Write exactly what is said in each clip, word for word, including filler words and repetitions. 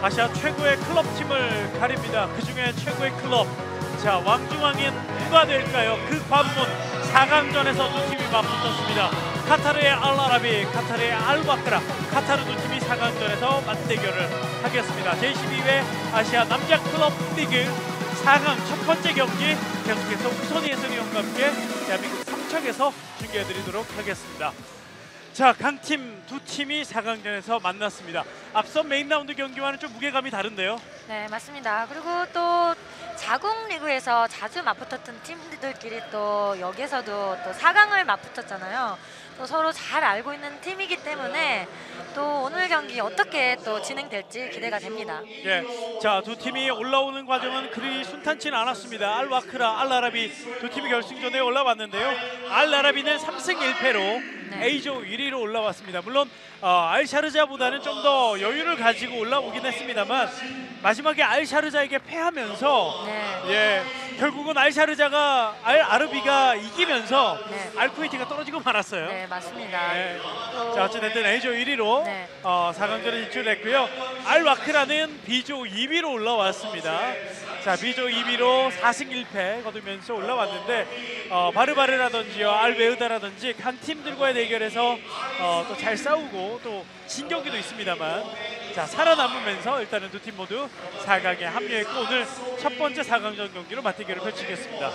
아시아 최고의 클럽 팀을 가립니다. 그 중에 최고의 클럽. 자, 왕중왕인 누가 될까요? 그 관문 사 강전에서 두 팀이 맞붙었습니다. 카타르의 알아라비, 카타르의 알와크라. 카타르 두 팀이 사 강전에서 맞대결을 하겠습니다. 제이십이 회 아시아 남자 클럽 리그 사 강 첫 번째 경기 계속해서 우선희 해설위원과 함께 대한민국 삼척에서 중계해드리도록 하겠습니다. 자, 강팀 두 팀이 사 강전에서 만났습니다. 앞선 메인 라운드 경기와는 좀 무게감이 다른데요. 네, 맞습니다. 그리고 또 자국 리그에서 자주 맞붙었던 팀들끼리 또 여기서도 또 사 강을 맞붙었잖아요. 또 서로 잘 알고 있는 팀이기 때문에 또 오늘 경기 어떻게 또 진행될지 기대가 됩니다. 예, 자, 두 팀이 올라오는 과정은 그리 순탄치는 않았습니다. 알와크라, 알아라비 두 팀이 결승전에 올라왔는데요. 알아라비는 삼 승 일 패로 네. A조 일 위로 올라왔습니다. 물론 어, 알샤르자보다는 좀 더 여유를 가지고 올라오긴 했습니다만 마지막에 알샤르자에게 패하면서 네. 예, 결국은 알샤르자가 알 아르비가 이기면서 네. 알쿠웨이트가 떨어지고 말았어요. 네, 맞습니다. 네. 또... 자, 어쨌든 A조 일 위로 네. 어, 사 강전에 진출했고요. 알와크라는 B조 이 위로 올라왔습니다. 자, B조 이 위로 사 승 일 패 거두면서 올라왔는데 어, 바르바르라든지요, 알베으다라든지 한 팀들과의 대결에서 어, 또 잘 싸우고 또 진 경기도 있습니다만 자, 살아남으면서 일단은 두 팀 모두 사 강에 합류했고 오늘 첫 번째 사 강전 경기로 맞대결을 펼치겠습니다.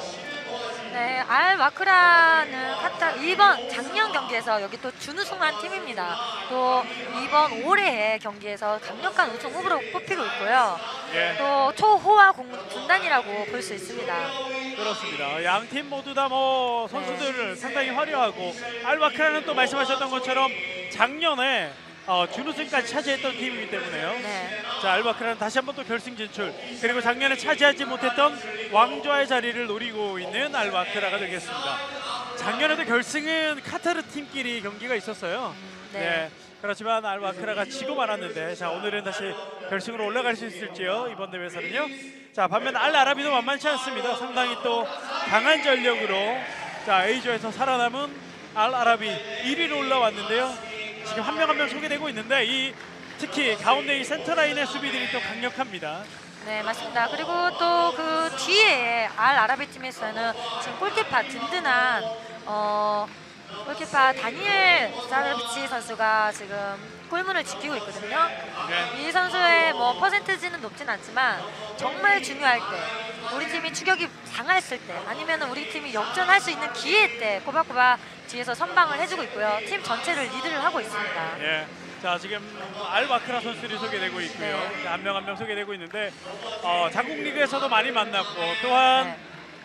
네, 알와크라는 카타 이번 작년 경기에서 여기 또 준우승한 팀입니다. 또 이번 올해의 경기에서 강력한 우승 후보로 뽑히고 있고요. 예. 또 초호화 공, 군단이라고 볼 수 있습니다. 그렇습니다. 양 팀 모두 다 뭐 선수들 네. 상당히 화려하고 알와크라는 또 말씀하셨던 것처럼 작년에 어, 준우승까지 차지했던 팀이기 때문에요. 네. 자, 알와크라는 다시 한번 또 결승 진출, 그리고 작년에 차지하지 못했던 왕좌의 자리를 노리고 있는 알와크라가 되겠습니다. 작년에도 결승은 카타르 팀끼리 경기가 있었어요. 음, 네. 네. 그렇지만 알와크라가 지고 말았는데 자, 오늘은 다시 결승으로 올라갈 수 있을지요, 이번 대회에서는요. 자, 반면 알아라비도 만만치 않습니다. 상당히 또 강한 전력으로 자, A조에서 살아남은 알아라비 일 위로 올라왔는데요. 지금 한 명 한 명 소개되고 있는데 이 특히 가운데 이 센터라인의 수비들이 또 강력합니다. 네, 맞습니다. 그리고 또 그 뒤에 알 아라비 팀에서는 지금 골키퍼 든든한 어, 골키퍼 다니엘 사르비치 선수가 지금 골문을 지키고 있거든요. 네. 이 선수의 뭐 퍼센트지는 높진 않지만 정말 중요할 때, 우리 팀이 추격이 당했을 때, 아니면 우리 팀이 역전할 수 있는 기회 때 꼬박꼬박 뒤에서 선방을 해주고 있고요. 팀 전체를 리드를 하고 있습니다. 예. 자, 지금 알와크라 선수들이 소개되고 있고요. 네. 한 명 한 명 소개되고 있는데 어, 자국 리그에서도 많이 만났고 또한 네.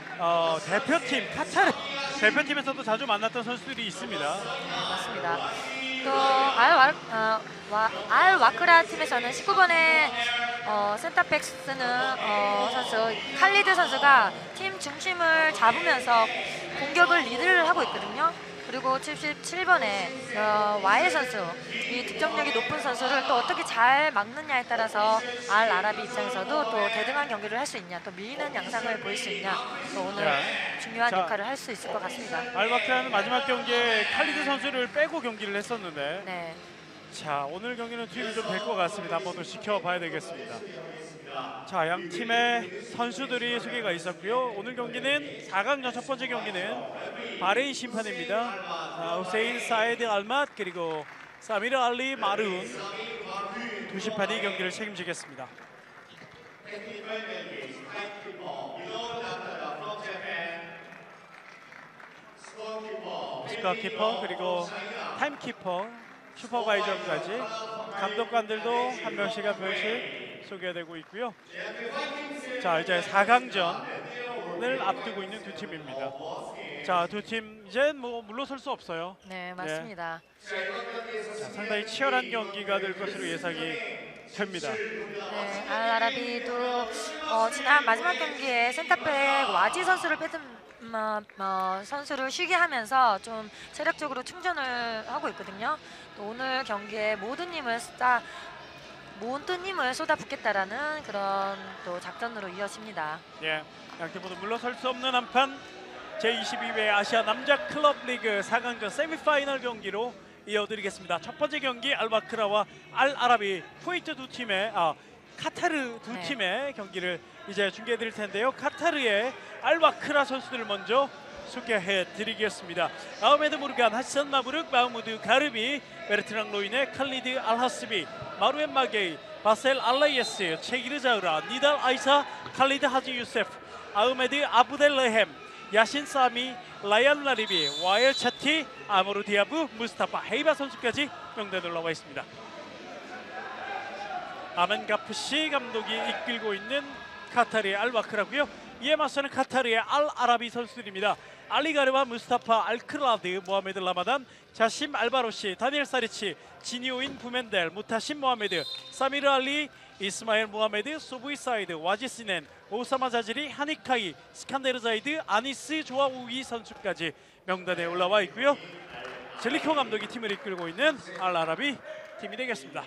어, 대표팀 카타르 대표팀에서도 자주 만났던 선수들이 있습니다. 네, 맞습니다. 또 알, 어, 와, 알와크라 팀에서는 십구 번의 어, 센터백 쓰는 어, 선수 칼리드 선수가 팀 중심을 잡으면서 공격을 리드를 하고 있거든요. 그리고 칠십칠 번의 어, 와해 선수, 이 득점력이 높은 선수를 또 어떻게 잘 막느냐에 따라서 알 아라비 입장에서도 또 대등한 경기를 할 수 있냐, 또 밀리는 양상을 보일 수 있냐, 또 오늘 네. 중요한 자, 역할을 할 수 있을 것 같습니다. 알와크라는 마지막 경기에 칼리드 선수를 빼고 경기를 했었는데 네. 자, 오늘 경기는 투입이 좀 될 것 같습니다. 한번 더 지켜봐야 되겠습니다. 자, 양 팀의 선수들이 소개가 있었고요. 오늘 경기는 사 강전 첫 번째 경기는 바레인 심판입니다. 아, 후세인 사에드 알맛 그리고 사미르 알리 마르운 두 심판이 경기를 책임지겠습니다. 스코어키퍼 그리고 타임키퍼, 슈퍼바이저까지 감독관들도 한 명씩 한 명씩 소개되고 있고요. 자, 이제 사 강전을 앞두고 있는 두 팀입니다. 자, 두 팀 이제 뭐 물러설 수 없어요. 네, 맞습니다. 네. 자, 상당히 치열한 경기가 될 것으로 예상이 됩니다. 네, 알 아라비도 어, 지난 마지막 경기에 센터백 와지 선수를 뺐던 어, 어, 선수를 쉬게 하면서 좀 체력적으로 충전을 하고 있거든요. 또 오늘 경기에 모든 힘을 쏟아 모든 힘을 쏟아붓겠다라는 그런 또 작전으로 이어집니다. 예, 양팀 모두 물러설 수 없는 한판 제이십이 회 아시아 남자 클럽 리그 사 강전 세미파이널 경기로 이어드리겠습니다. 첫 번째 경기 알와크라와 알 아라비, 쿠웨이트 두 팀의 아, 카타르 두 네. 팀의 경기를 이제 중계해 드릴 텐데요. 카타르의 알와크라 선수들을 먼저 소개해 드리겠습니다. 아흐메드 무르간, 하산 마브룩, 마흐무드 가르비, 베르트랑 로인의 칼리드 알하스비, 마루엔 마게이, 바셀 알라이에스, 체기르 자우라, 니달 아이사, 칼리드 하지 유세프, 아흐메드 아부델레헴, 야신 사미, 라이안 라리비, 와일 차티, 아모르 디아브, 무스타파 헤이바 선수까지 명단에 올라와 있습니다. 아멘 가프시 감독이 이끌고 있는 카타르의 알와크라고요. 이에 맞서는 카타르의 알 아라비 선수들입니다. 알리가르와 무스타파 알크라드, 모하메드 라마단, 자심 알바로시, 다니엘 사리치, 지니오인 부멘델, 무타심 모하메드, 사미르 알리, 이스마엘 모하메드, 소부이 사이드, 와지시넨, 오사마 자지리, 하니카이, 스칸데르 자이드, 아니스 조아우이 선수까지 명단에 올라와 있고요. 젤리코 감독이 팀을 이끌고 있는 알 아라비 팀이 되겠습니다.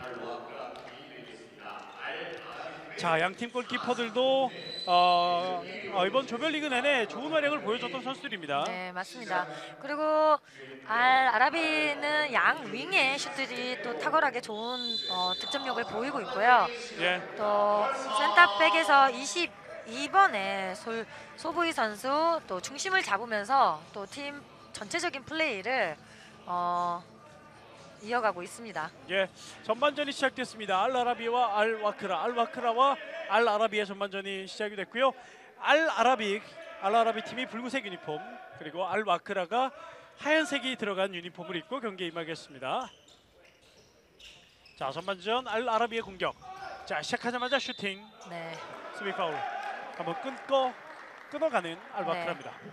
자, 양팀 골키퍼들도 어, 어, 이번 조별리그 내내 좋은 활약을 보여줬던 선수들입니다. 네, 맞습니다. 그리고 알 아라비는 양 윙의 슛들이 또 탁월하게 좋은 어, 득점력을 보이고 있고요. 예. 또 센터백에서 이십이 번의 솔, 소부이 선수 또 중심을 잡으면서 또 팀 전체적인 플레이를 어, 이어가고 있습니다. 예, 전반전이 시작됐습니다. 알 아라비와 알 와크라, 알 와크라와 알 아라비의 전반전이 시작이 됐고요. 알 아라비, 알 아라비 팀이 붉은색 유니폼, 그리고 알 와크라가 하얀색이 들어간 유니폼을 입고 경기에 임하겠습니다. 자, 전반전 알 아라비의 공격. 자, 시작하자마자 슈팅, 네. 수비 파울. 한번 끊고 끊어가는 알 와크라입니다. 네.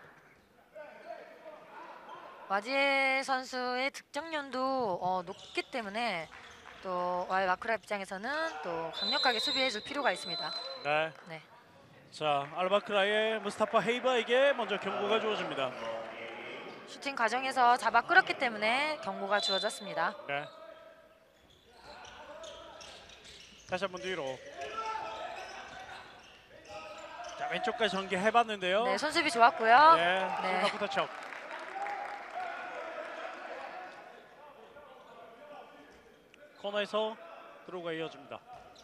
와지에 선수의 득점연도 어, 높기 때문에 또 알 와크라 입장에서는 또 강력하게 수비해줄 필요가 있습니다. 네. 네. 자, 알 와크라의 무스타파 헤이바에게 먼저 경고가 주어집니다. 슈팅 과정에서 잡아 끌었기 때문에 경고가 주어졌습니다. 네. 다시 한번 뒤로. 자, 왼쪽까지 전개해봤는데요. 네, 손수비 좋았고요. 네, 네. 중간부터 척. 코너에서 드로우가 이어집니다.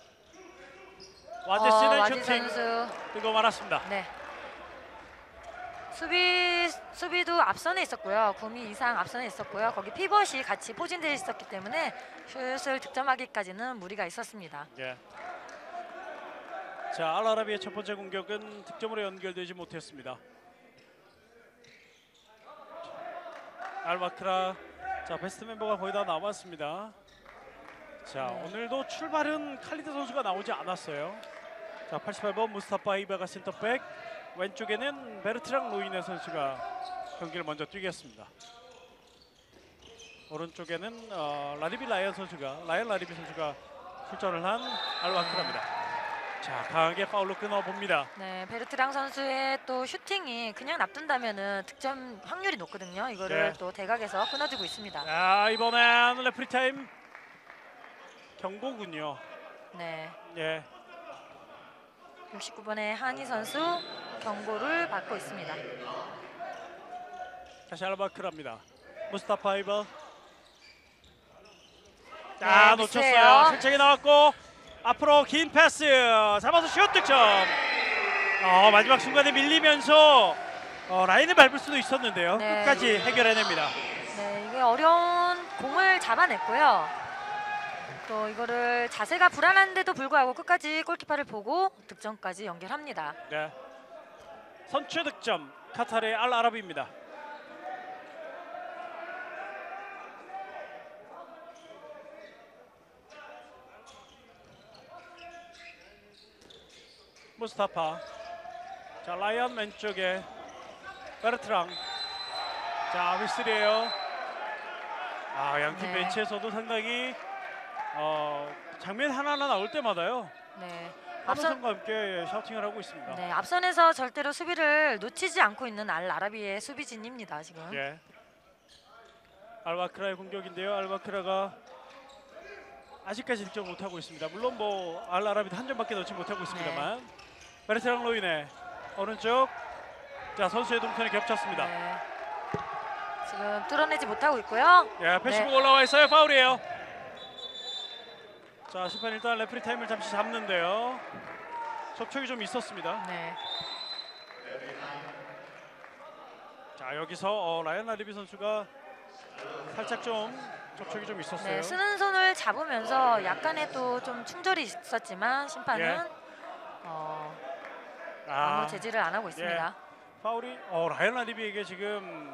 와제스는 어, 와지 슈팅 선수. 뜨고 말았습니다. 네. 수비 수비도 앞선에 있었고요. 구 미 이상 앞선에 있었고요. 거기 피벗이 같이 포진되어 있었기 때문에 슛을 득점하기까지는 무리가 있었습니다. 예. 자, 알 아라비의 첫 번째 공격은 득점으로 연결되지 못했습니다. 알 와크라, 자, 베스트 멤버가 거의 다 나왔습니다. 자, 네. 오늘도 출발은 칼리드 선수가 나오지 않았어요. 자, 팔십팔 번 무스타파 이바가 센터백, 왼쪽에는 베르트랑 로이네 선수가 경기를 먼저 뛰겠습니다. 오른쪽에는 어, 라리비 라이언 선수가 라이언 라리비 선수가 출전을 한 알와크라입니다. 자, 강하게 파울로 끊어봅니다. 네, 베르트랑 선수의 또 슈팅이 그냥 놔둔다면은 득점 확률이 높거든요. 이거를 네. 또 대각에서 끊어주고 있습니다. 자, 이번엔 레프리 타임 경고군요. 네, 예. 육십구 번의 하니 선수 경고를 받고 있습니다. 다시 알바크라입니다. 무스타파 이버. 네, 자, 미스예요. 놓쳤어요. 실책이 나왔고 앞으로 긴 패스 잡아서 슛 득점. 어, 마지막 순간에 밀리면서 어, 라인을 밟을 수도 있었는데요. 네. 끝까지 해결해냅니다. 네, 이게 어려운 공을 잡아냈고요. 또 이거를 자세가 불안한데도 불구하고 끝까지 골키퍼를 보고 득점까지 연결합니다. 네. 선취 득점 카타르의 알 아라비입니다. 무스타파. 자, 라이언 왼쪽에 베르트랑. 자, 휘슬이에요. 아, 양팀 네. 벤치에서도 상당히 어, 장면 하나하나 나올 때마다요. 네, 앞선 하면성과 함께 샤우팅을 하고 있습니다. 네, 앞선에서 절대로 수비를 놓치지 않고 있는 알 아라비의 수비진입니다. 지금. 예. 알와크라의 공격인데요. 알와크라가 아직까지 득점 못하고 있습니다. 물론 뭐 알 아라비도 한 점밖에 넣지 못하고 있습니다만. 베르트랑 로이네 오른쪽. 자, 선수의 동선이 겹쳤습니다. 네. 지금 뚫어내지 못하고 있고요. 예, 패스북 네. 올라와 있어요. 파울이에요. 자, 심판 일단 레프리 타임을 잠시 잡는데요. 접촉이 좀 있었습니다. 네. 자, 여기서 어, 라이언 라리비 선수가 살짝 좀 접촉이 좀 있었어요. 네, 쓰는 손을 잡으면서 약간의 또 좀 충돌이 있었지만 심판은 예. 어, 아, 아무 제지를 안 하고 있습니다. 예. 파울이 어, 라이언 라리비에게 지금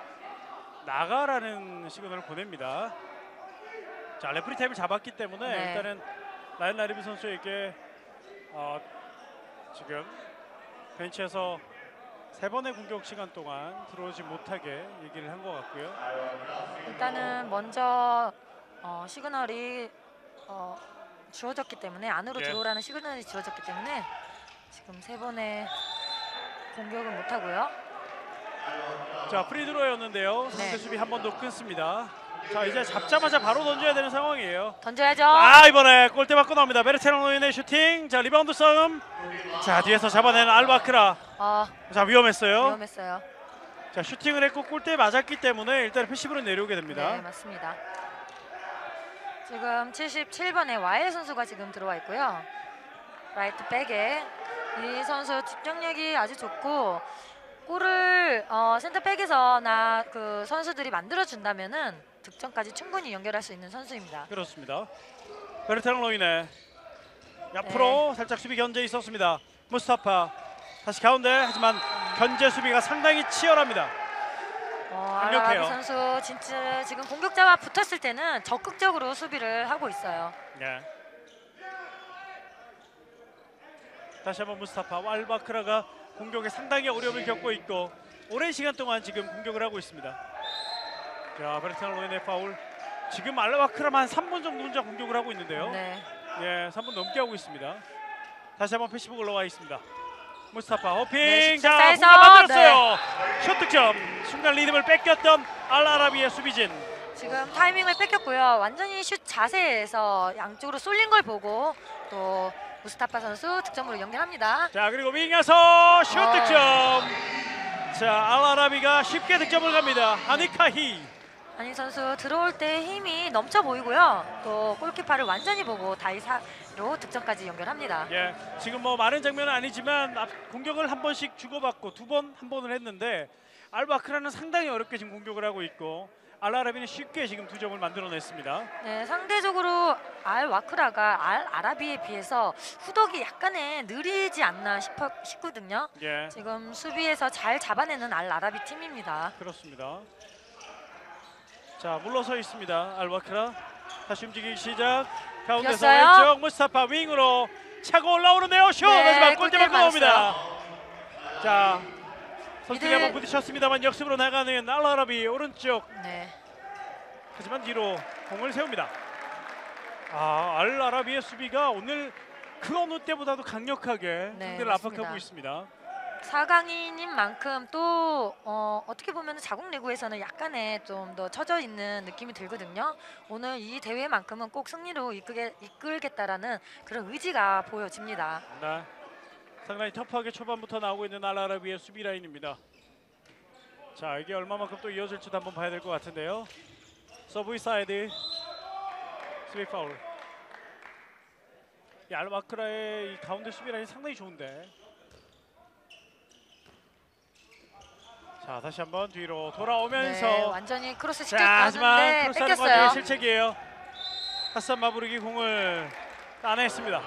나가라는 시그널을 보냅니다. 자, 레프리 타임을 잡았기 때문에 네. 일단은 라이언 라리비 선수에게 어, 지금 벤치에서 세 번의 공격 시간 동안 들어오지 못하게 얘기를 한 것 같고요. 일단은 먼저 어, 시그널이 어, 주어졌기 때문에 안으로 예. 들어오라는 시그널이 주어졌기 때문에 지금 세 번의 공격은 못 하고요. 자, 프리드로였는데요. 상대 네. 수비 한 번 더 끊습니다. 자, 이제 잡자마자 바로 던져야 되는 상황이에요. 던져야죠. 아, 이번에 골대 맞고 나옵니다. 베르테랑노인의 슈팅. 자, 리바운드 싸움. 자, 뒤에서 잡아내는 알바크라. 어, 자, 위험했어요. 위험했어요. 자, 슈팅을 했고 골대에 맞았기 때문에 일단 패시브로 내려오게 됩니다. 네, 맞습니다. 지금 칠십칠 번의 와일 선수가 지금 들어와 있고요. 라이트 백에 이 선수 집중력이 아주 좋고 골을 어, 센터백에서 나 그 선수들이 만들어 준다면은 득점까지 충분히 연결할 수 있는 선수입니다. 그렇습니다. 베르테랑노인의 옆으로 네. 살짝 수비 견제 있었습니다. 무스타파 다시 가운데. 하지만 견제 수비가 상당히 치열합니다. 어, 강력해요. 알라라비 선수 진짜 지금 공격자와 붙었을 때는 적극적으로 수비를 하고 있어요. 네. 다시 한번 무스타파. 알바크라가 공격에 상당히 어려움을 겪고 있고 오랜 시간 동안 지금 공격을 하고 있습니다. 자, 베르테랑노인의 파울. 지금 알바크라만 한 삼 분 정도 혼자 공격을 하고 있는데요. 네. 예, 삼 분 넘게 하고 있습니다. 다시 한번 패시브 올라와 있습니다. 무스타파 호핑. 네, 자, 십사에서, 공간 만들었어요. 슛 득점. 순간 리듬을 뺏겼던 알아라비의 수비진. 지금 타이밍을 뺏겼고요. 완전히 슛 자세에서 양쪽으로 쏠린 걸 보고 또 무스타파 선수 득점으로 연결합니다. 자, 그리고 윙에서 슛 어. 득점. 자, 알아라비가 쉽게 득점을 갑니다. 하니카히. 한희 선수 들어올 때 힘이 넘쳐 보이고요. 또 골키퍼를 완전히 보고 다이사로 득점까지 연결합니다. 예, 지금 뭐 많은 장면은 아니지만 앞 공격을 한 번씩 주고받고 두 번 한 번을 했는데 알바크라는 상당히 어렵게 지금 공격을 하고 있고 알아라비는 쉽게 지금 두 점을 만들어냈습니다. 네, 상대적으로 알 와크라가 알 아라비에 비해서 후덕이 약간의 느리지 않나 싶어, 싶거든요. 예, 지금 수비에서 잘 잡아내는 알 아라비 팀입니다. 그렇습니다. 자, 물러서 있습니다. 알바크라 다시 움직이기 시작. 가운데서 비었어요. 왼쪽 무스타파 윙으로 차고 올라오는데요. 슛! 네, 하지만 골대 골대 맞고 나옵니다. 자, 선수들이 미들. 한번 부딪혔습니다만 역습으로 나가는 알아라비 오른쪽. 네, 하지만 뒤로 공을 세웁니다. 아, 알아라비의 수비가 오늘 그 어느 때보다도 강력하게 네, 상대를 맞습니다. 압박하고 있습니다. 사 강인인 만큼 또 어, 어떻게 보면 자국 리그에서는 약간의 좀 더 처져 있는 느낌이 들거든요. 오늘 이 대회만큼은 꼭 승리로 이끌게, 이끌겠다라는 그런 의지가 보여집니다. 네. 상당히 터프하게 초반부터 나오고 있는 알아라비의 수비 라인입니다. 자, 이게 얼마만큼 또 이어질지도 한번 봐야 될 것 같은데요. 서브 사이드 수비 파울. 이 알바크라의 이 가운데 수비 라인 상당히 좋은데. 자, 다시 한번 뒤로 돌아오면서 네, 완전히 크로스 자, 하지만 시켰는데 크로스하는 과정에 뺏겼어요. 실책이에요. 하산 마부르기 공을 따냈습니다.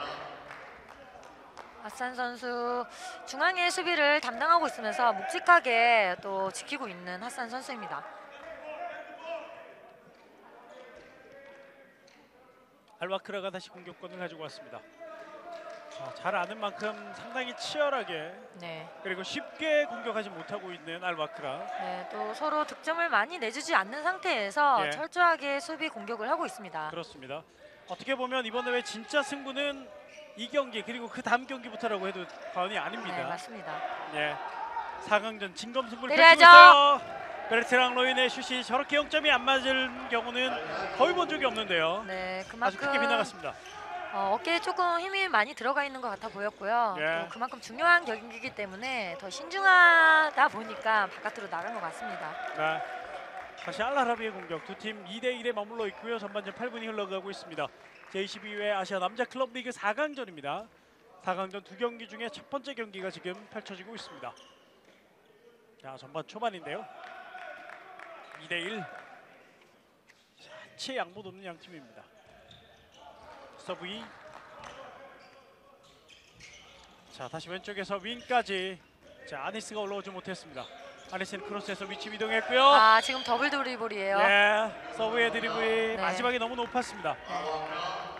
아산 선수 중앙의 수비를 담당하고 있으면서 묵직하게 또 지키고 있는 하산 선수입니다. 알바크라가 다시 공격권을 가지고 왔습니다. 자, 잘 아는 만큼 상당히 치열하게 네, 그리고 쉽게 공격하지 못하고 있는 알바크라. 네, 또 서로 득점을 많이 내주지 않는 상태에서 예. 철저하게 수비 공격을 하고 있습니다. 그렇습니다. 어떻게 보면 이번 대회 진짜 승부는 이 경기 그리고 그 다음 경기부터라고 해도 과언이 아닙니다. 네, 맞습니다. 예, 사 강전 진검승부를 때려야죠. 펼치고 있어요. 베르테랑노인의 슛이 저렇게 영 점이 안 맞을 경우는 거의 본 적이 없는데요. 네, 아주 그만큼 크게 빗나갔습니다. 어, 어깨에 조금 힘이 많이 들어가 있는 것 같아 보였고요. 예. 또 그만큼 중요한 경기이기 때문에 더 신중하다 보니까 바깥으로 나간 것 같습니다. 네. 다시 알라라비의 공격. 두 팀 이 대 일에 머물러 있고요. 전반전 팔 분이 흘러가고 있습니다. 제이씨비 회 아시아 남자 클럽 리그 사 강전입니다. 사 강전 두 경기 중에 첫 번째 경기가 지금 펼쳐지고 있습니다. 자, 전반 초반인데요. 이 대 일. 한치 양보 없는 양 팀입니다. 서브 이. 자, 다시 왼쪽에서 윙까지. 자, 아니스가 올라오지 못했습니다. 아니스는 크로스에서 위치 이동했고요. 아, 지금 더블 드리블이에요. 네, 서브의 드리블이 네. 마지막에 너무 높았습니다. 네.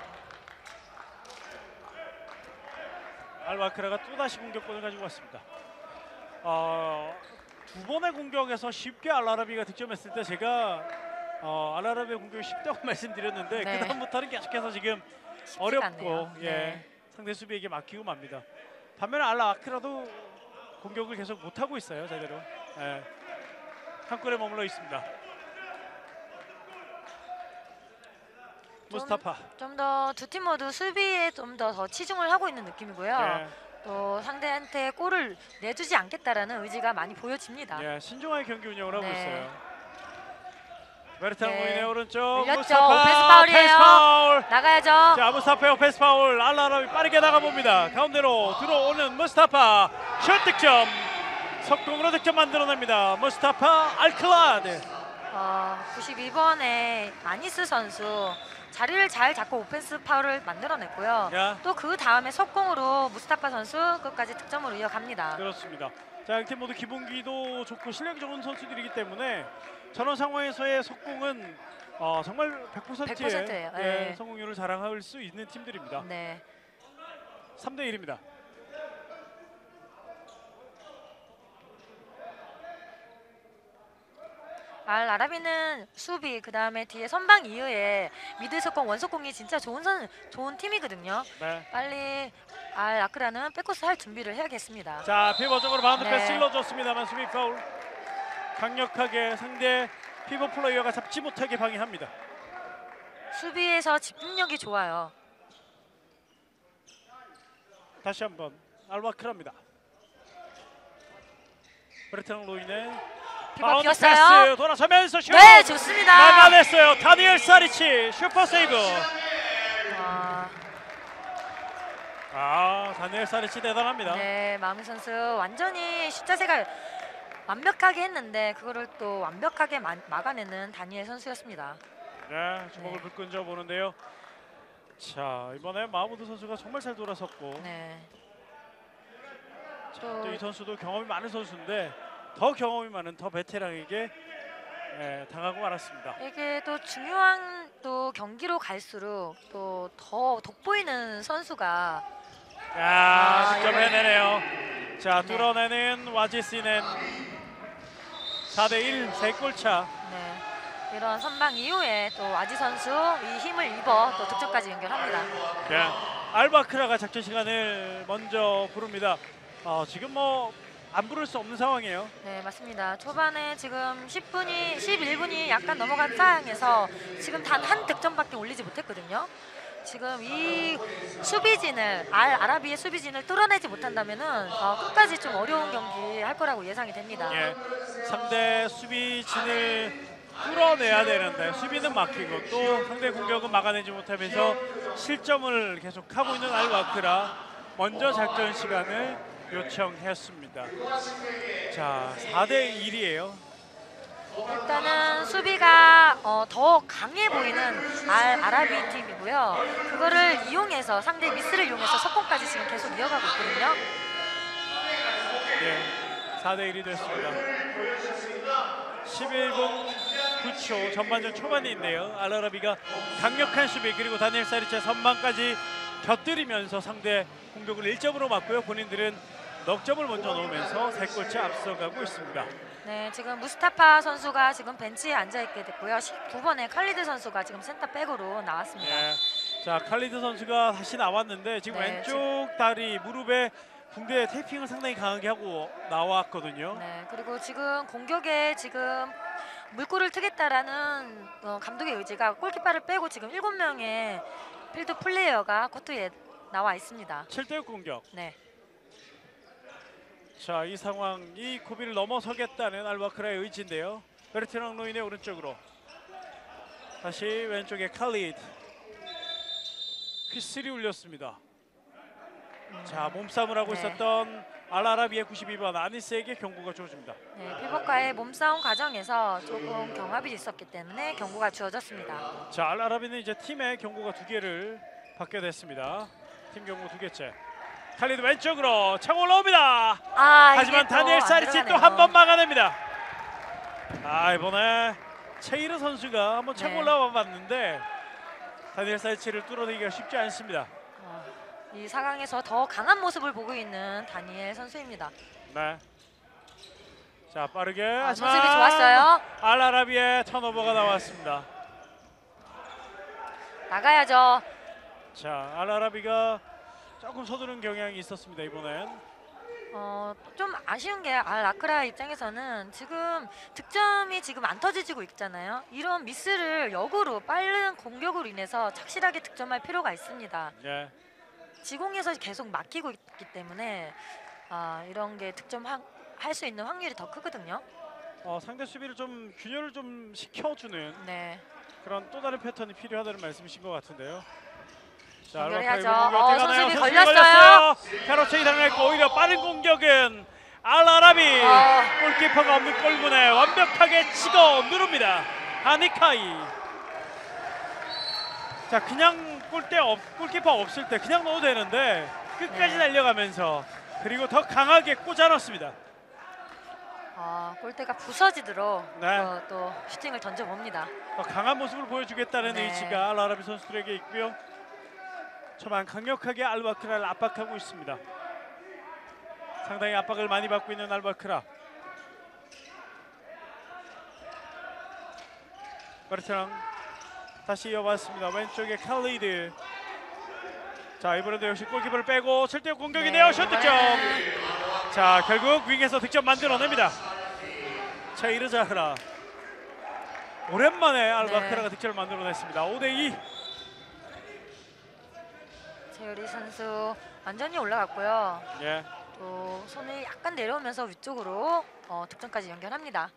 알바크라가 또다시 공격권을 가지고 왔습니다. 어, 두 번의 공격에서 쉽게 알라라비가 득점했을 때 제가 어, 알라라비의 공격이 쉽다고 말씀드렸는데 네. 그 다음부터는 계속해서 지금 쉽지가 어렵고 않네요. 예, 네. 상대 수비에게 막히고 맙니다. 반면에 알라아크라도 공격을 계속 못하고 있어요. 제대로. 예, 한 골에 머물러 있습니다. 무스타파. 좀 더 두 팀 모두 수비에 좀 더 더 치중을 하고 있는 느낌이고요. 예, 또 상대한테 골을 내주지 않겠다라는 의지가 많이 보여집니다. 예, 신중하게 경기 운영을 하고 네. 있어요. 베르탕 네. 모인의 오른쪽 밀렸죠. 무스타파 오펜스 파울이에요. 패스 파울. 나가야죠. 자, 무스타파의 패스 파울. 알라라비 빠르게 나가봅니다. 가운데로 들어오는 무스타파 슛 득점. 석공으로 득점 만들어냅니다. 무스타파 알클라드. 어, 구십이 번에 아니스 선수 자리를 잘 잡고 오펜스 파울을 만들어냈고요. 야, 또 그 다음에 속공으로 무스타파 선수 끝까지 득점으로 이어갑니다. 그렇습니다. 자, 양팀 모두 기본기도 좋고 실력이 좋은 선수들이기 때문에 저런 상황에서의 속공은 어, 정말 백 퍼센트의 백 퍼센트예요. 예, 네. 성공률을 자랑할 수 있는 팀들입니다. 네. 삼 대 일입니다. 알 아라비는 수비 그 다음에 뒤에 선방 이후에 미드 속공 원속공이 진짜 좋은 선 좋은 팀이거든요. 네. 빨리 알 아크라는 백코스 할 준비를 해야겠습니다. 자, 피벗적으로 바운드 네. 패스 찔러줬습니다만 수비 파울. 강력하게 상대 피벗 플레이어가 잡지 못하게 방해합니다. 수비에서 집중력이 좋아요. 다시 한번 알바크라입니다. 브레튼 로인의 피벗 바운드 비었어요. 패스 돌아서면서 슛! 네, 좋습니다. 막아냈어요. 다니엘 사리치 슈퍼 세이브. 아, 아, 다니엘 사리치 대단합니다. 네, 마무 선수 완전히 슛 자세가 완벽하게 했는데 그거를 또 완벽하게 마, 막아내는 다니엘 선수였습니다. 네, 주먹을 네. 불끈져 보는데요. 자, 이번에 마무드 선수가 정말 잘 돌아섰고 네. 또 또 이 선수도 경험이 많은 선수인데 더 경험이 많은 더 베테랑에게 예, 당하고 말았습니다. 이게 또 중요한 또 경기로 갈수록 또 더 돋보이는 선수가 야, 아, 직접 이거- 해내네요. 자, 네. 뚫어내는 와지시는 사 대 일 세 골 차. 네, 이런 선방 이후에 또 아지 선수 이 힘을 입어 또 득점까지 연결합니다. 네, 알바크라가 작전 시간을 먼저 부릅니다. 어, 지금 뭐 안 부를 수 없는 상황이에요. 네, 맞습니다. 초반에 지금 십 분이 십일 분이 약간 넘어간 상황에서 지금 단 한 득점밖에 올리지 못했거든요. 지금 이 수비진을 알 아라비의 수비진을 뚫어내지 못한다면은 어, 끝까지 좀 어려운 경기 할 거라고 예상이 됩니다. 예, 상대 수비진을 뚫어내야 되는데 수비는 막히고 또 상대 공격은 막아내지 못하면서 실점을 계속하고 있는 알바크라 먼저 작전 시간을 요청했습니다. 자, 사 대 일이에요. 일단은 수비가 어, 더 강해 보이는 알 아라비 팀이고요. 그거를 이용해서 상대 미스를 이용해서 속공까지 지금 계속 이어가고 있거든요. 예, 사 대 일이 됐습니다. 십일 분 구 초 전반전 초반인데요. 알라라비가 강력한 수비 그리고 다니엘 사리체 선방까지 곁들이면서 상대 공격을 일 점으로 막고요. 본인들은 넉 점을 먼저 넣으면서 세 골차 앞서가고 있습니다. 네, 지금 무스타파 선수가 지금 벤치에 앉아 있게 됐고요. 십구 번에 칼리드 선수가 지금 센터백으로 나왔습니다. 예, 자, 칼리드 선수가 다시 나왔는데 지금 네, 왼쪽 다리 무릎에 붕대 테이핑을 상당히 강하게 하고 나왔거든요. 네, 그리고 지금 공격에 지금 물꼬를 트겠다라는 어, 감독의 의지가 골키퍼를 빼고 지금 일곱 명의 필드 플레이어가 코트에 나와 있습니다. 칠 대 육 공격. 네, 자, 이 상황 이 고비를 넘어서겠다는 알바크라의 의지인데요. 베르티랑 로인의 오른쪽으로 다시 왼쪽에 칼리드. 휘슬이 울렸습니다. 자, 몸싸움을 하고 네. 있었던 알아라비의 구십이 번 아니스에게 경고가 주어집니다. 네, 피복과의 몸싸움 과정에서 조금 경합이 있었기 때문에 경고가 주어졌습니다. 자, 알아라비는 이제 팀의 경고가 두 개를 받게 됐습니다. 팀 경고 두 개째. 칼리드 왼쪽으로 차고 올라옵니다. 아, 하지만 이게 또 다니엘 안 사리치 또 들어가네요. 한 번 막아냅니다. 아, 이번에 체이르 선수가 한번 차고 네. 올라와 봤는데 다니엘 사리치를 뚫어내기가 쉽지 않습니다. 어, 이 사 강에서 더 강한 모습을 보고 있는 다니엘 선수입니다. 네. 자, 빠르게. 아, 하지만 선수비 좋았어요. 알아라비의 턴오버가 나왔습니다. 나가야죠. 자, 알아라비가 조금 서두른 경향이 있었습니다. 이번엔. 어, 좀 아쉬운 게 알아크라 입장에서는 지금 득점이 지금 안 터지고 있잖아요. 이런 미스를 역으로 빠른 공격으로 인해서 착실하게 득점할 필요가 있습니다. 예. 지공에서 계속 막히고 있기 때문에 아, 이런 게 득점할 수 있는 확률이 더 크거든요. 어, 상대 수비를 좀 균열을 좀 시켜주는 네. 그런 또 다른 패턴이 필요하다는 말씀이신 것 같은데요. 자, 연결해야죠. 알바크라 어, 공격이 손수비 어떻게 걸렸어요. 가나요? 손수비 걸렸어요. 카로체이 당했고 오히려 빠른 공격은 알아라비. 어. 골키퍼가 없는 골문에 완벽하게 치고 누릅니다. 아니카이. 자, 그냥 골대 없, 골키퍼 없을 때 그냥 넣어도 되는데 끝까지 네. 달려가면서 그리고 더 강하게 꽂아 넣습니다. 아, 골대가 부서지도록 네. 어, 또 슈팅을 던져봅니다. 더 강한 모습을 보여주겠다는 네. 의지가 알아라비 선수들에게 있고요. 초반 강력하게 알바크라를 압박하고 있습니다. 상당히 압박을 많이 받고 있는 알바크라. 베르트랑 다시 이어봤습니다. 왼쪽에 칼리드. 자, 이번에도 역시 골키퍼를 빼고 실제 공격이네요. 네, 슛 득점. 이번에는 자, 결국 윙에서 득점 만들어냅니다. 자, 이르자흐라. 오랜만에 알바크라가 네. 득점을 만들어냈습니다. 오 대 이. 최유리 선수 완전히 올라갔고요. 예. 또 손을 약간 내려오면서 위쪽으로 어, 득점까지 연결합니다.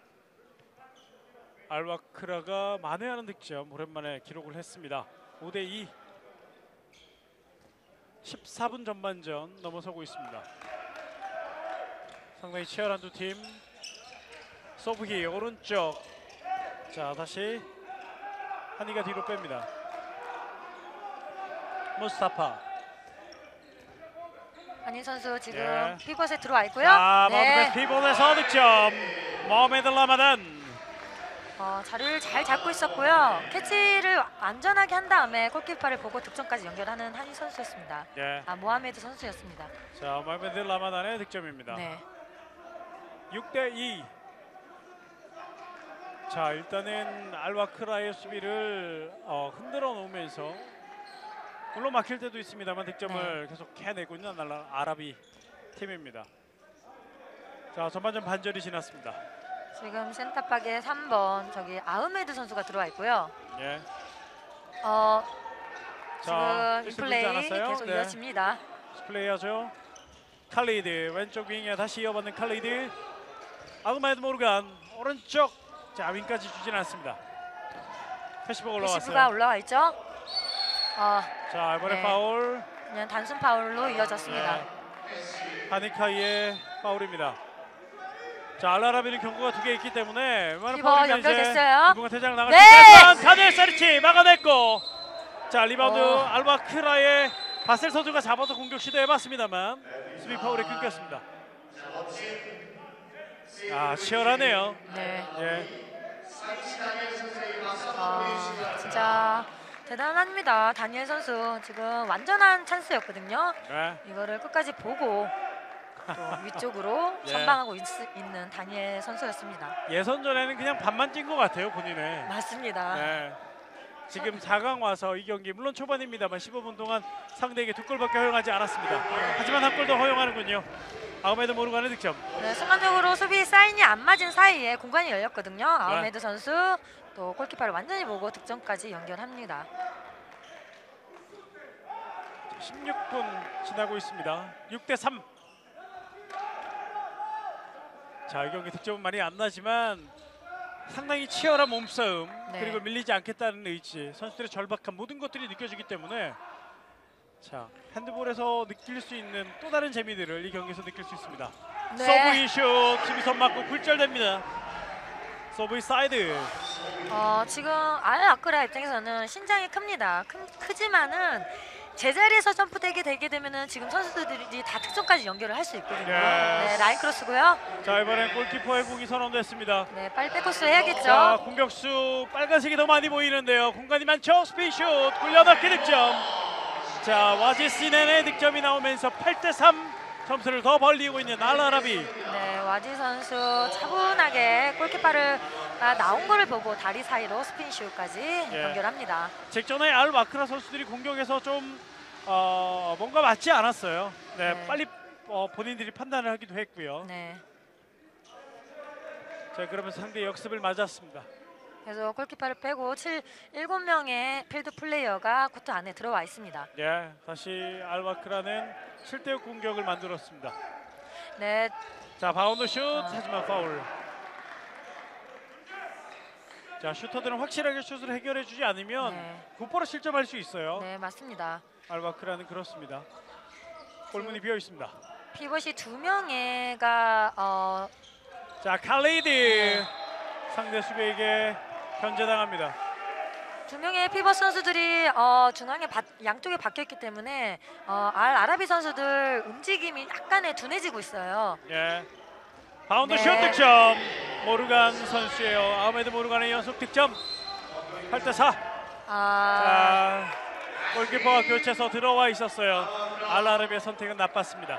알바크라가 만회하는 득점 오랜만에 기록을 했습니다. 오 대 이. 십사 분 전반전 넘어서고 있습니다. 상당히 치열한 두 팀. 서브기 오른쪽. 자, 다시 한이가 뒤로 뺍니다. 무스타파. 한인 선수 지금 예. 피벗에 들어와 있고요. 자, 네. 마우드베스 피봇에서 득점. 모하메드 라마단. 어, 자리를 잘 잡고 있었고요. 캐치를 안전하게 한 다음에 골키퍼를 보고 득점까지 연결하는 한인 선수였습니다. 예. 아, 모하메드 선수였습니다. 자, 모하메드 라마단의 득점입니다. 네. 육 대 이. 자, 일단은 알바크라의 수비를 어, 흔들어 놓으면서 물론 막힐 때도 있습니다만 득점을 계속 해내고 있는 알라- 아라비 팀입니다. 자, 전반전 반절이 지났습니다. 지금 센터박에 삼 번 저기 아흐메드 선수가 들어와 있고요. 예. 어, 자, 지금 휘슬 불지 인플레이 않았어요? 계속 네. 이어집니다. 플레이하죠. 칼리드 왼쪽 윙에 다시 이어받는 칼리드. 아흐메드 모르간 오른쪽. 자, 윙까지 주진 않습니다. 패시브가 리시브가 올라왔어요. 올라와 있죠. 어, 자, 이번에 네. 파울. 그냥 단순 파울로 이어졌습니다. 네. 하니카이의 파울입니다. 자, 알라라비는 경고가 두 개 있기 때문에 웬만한 리버 파울이면 이제 연결됐어요. 이번에 퇴장 나갈 네! 수 있지만 다니엘 사리치 막아냈고, 자, 리바운드 어. 알바크라의 바셀 선수가 잡아서 공격 시도해봤습니다만 수비 파울에 끊겼습니다. 아, 치열하네요. 네. 예. 아, 진짜 대단합니다. 다니엘 선수 지금 완전한 찬스였거든요. 네. 이거를 끝까지 보고 또 위쪽으로 예. 선방하고 있, 있는 다니엘 선수였습니다. 예선전에는 그냥 반만 뛴 것 같아요, 본인의. 맞습니다. 네. 지금 사 강 와서 이 경기 물론 초반입니다만 십오 분 동안 상대에게 두 골밖에 허용하지 않았습니다. 하지만 한 골 더 허용하는군요. 아흐메드 모르간의 득점. 네, 순간적으로 수비 사인이 안 맞은 사이에 공간이 열렸거든요. 아흐메드 선수 또 골키퍼를 완전히 보고 득점까지 연결합니다. 십육 분 지나고 있습니다. 육 대 삼. 자, 이 경기 득점은 많이 안 나지만 상당히 치열한 몸싸움, 네. 그리고 밀리지 않겠다는 의지, 선수들의 절박한 모든 것들이 느껴지기 때문에 자, 핸드볼에서 느낄 수 있는 또 다른 재미들을 이 경기에서 느낄 수 있습니다. 네. 서브이 슛, 수비선 맞고 굴절됩니다. 서브이 사이드. 어, 지금 알 아크라 입장에서는 신장이 큽니다. 크, 크지만은 제자리에서 점프되게 되게 되면은 지금 선수들이 다 득점까지 연결을 할 수 있거든요. Yes. 네, 라인 크로스고요. 자, 이번엔 골키퍼의 공이 선언됐습니다. 네, 빨리 백코스 해야겠죠. 자, 공격수 빨간색이 더 많이 보이는데요. 공간이 많죠. 스피드 슛, 굴려넣기 득점. 자, 와지시넨의 득점이 나오면서 팔 대 삼 점수를 더 벌리고 있는 알아라비. 네, 와지 선수 차분하게 골키퍼를 아, 나온 거를 보고 다리 사이로 스핀슛까지 예. 연결합니다. 직전에 알 와크라 선수들이 공격에서 좀 어, 뭔가 맞지 않았어요. 네, 네. 빨리 어, 본인들이 판단을 하기도 했고요. 네, 자, 그러면서 상대 역습을 맞았습니다. 그래서 골키퍼를 빼고 칠, 일곱 명의 필드 플레이어가 코트 안에 들어와 있습니다. 예, 다시 알 와크라는 칠 대 육 공격을 만들었습니다. 네, 자, 바운드 슛, 아. 하지만 파울. 자, 슈터들은 확실하게 슛을 해결해주지 않으면 네. 곧바로 실점할 수 있어요. 네, 맞습니다. 알바크라는 그렇습니다. 골문이 비어 있습니다. 피벗이 두 명의가 어, 자, 칼리드 네. 상대 수비에게 견제당합니다. 두 명의 피벗 선수들이 어, 중앙에 바, 양쪽에 박혀 있기 때문에 어, 알 아라비 선수들 움직임이 약간의 둔해지고 있어요. 예. 바운드 네. 슛 득점. 모르간 선수예요. 아흐메드 모르간의 연속 득점. 팔 대 사. 아, 자, 골키퍼가 교체해서 들어와 있었어요. 알아라비의 선택은 나빴습니다.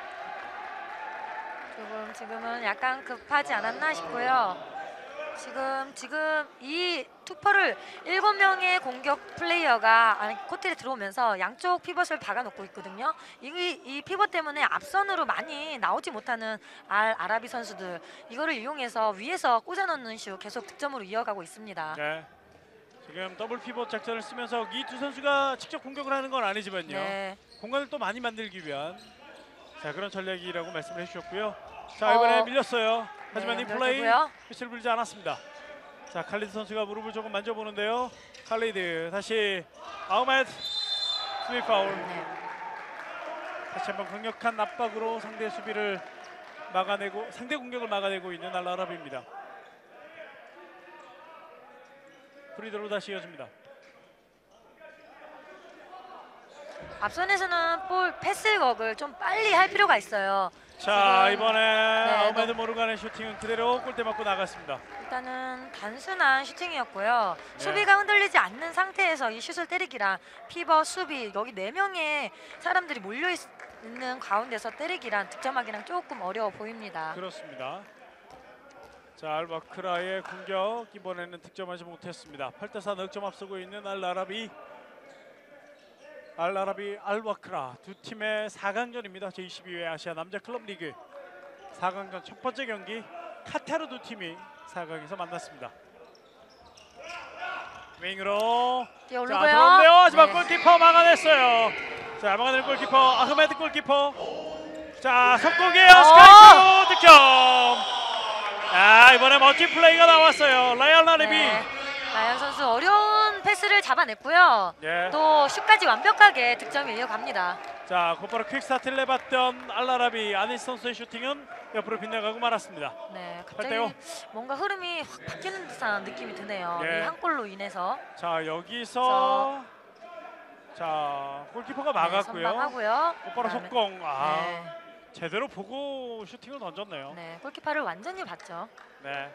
조금 지금은 약간 급하지 않았나 싶고요. 지금 지금 이 투퍼를 일곱 명의 공격 플레이어가 안에 코트에 들어오면서 양쪽 피벗을 박아놓고 있거든요. 이, 이 피벗 때문에 앞선으로 많이 나오지 못하는 알 아라비 선수들 이거를 이용해서 위에서 꽂아넣는 슛 계속 득점으로 이어가고 있습니다. 네. 지금 더블 피벗 작전을 쓰면서 이 두 선수가 직접 공격을 하는 건 아니지만요. 네. 공간을 또 많이 만들기 위한 자, 그런 전략이라고 말씀을 해주셨고요. 자, 이번에 어. 밀렸어요. 하지만 네, 이 플레이 연결되고요. 휘슬 불지 않았습니다. 자, 칼리드 선수가 무릎을 조금 만져보는데요. 칼리드 다시 아흐메드 수비 파울. 네. 다시 한번 강력한 압박으로 상대 수비를 막아내고 상대 공격을 막아내고 있는 알아라비입니다. 프리드로 다시 이어집니다. 앞선에서는 볼 패스웍을 좀 빨리 할 필요가 있어요. 자, 지금, 이번에 네, 아흐메드 너무- 모르간의 슈팅은 그대로 골대 맞고 나갔습니다. 일단은 단순한 슈팅이었고요. 네. 수비가 흔들리지 않는 상태에서 이 슛을 때리기란 피벗 수비 여기 네 명의 사람들이 몰려 있, 있는 가운데서 때리기란 득점하기랑 조금 어려워 보입니다. 그렇습니다. 자, 알바크라의 공격 이번에는 득점하지 못했습니다. 팔 대 사 득점 앞서고 있는 알아라비. 알아라비 알바크라 두 팀의 사 강전입니다. 제이십이 회 아시아 남자 클럽 리그 사 강전 첫 번째 경기 카타르 두 팀이 사 강에서 만났습니다. 윙으로 자, 뛰어오르고요. 들어오는데요. 하지만 네. 골키퍼 막아냈어요. 자, 막아낸 골키퍼 아흐메드 골키퍼. 자, 속공이에요. 어. 스카이슈 득점. 아, 이번에 멋진 플레이가 나왔어요. 라이언 라리비. 네. 라이언 선수 어려운 패스를 잡아냈고요. 예. 또 슛까지 완벽하게 득점이 이어갑니다. 자, 곧바로 퀵스타트를 내봤던 알라라비 아니스 선수의 슈팅은 옆으로 빗나가고 말았습니다. 네, 팔 대 오. 갑자기 뭔가 흐름이 확 바뀌는 듯한 느낌이 드네요. 예. 이 한 골로 인해서. 자, 여기서 자, 골키퍼가 막았고요. 네, 선방하고요. 곧바로 그다음에- 속공. 아, 네. 제대로 보고 슈팅을 던졌네요. 네, 골키퍼를 완전히 봤죠. 네.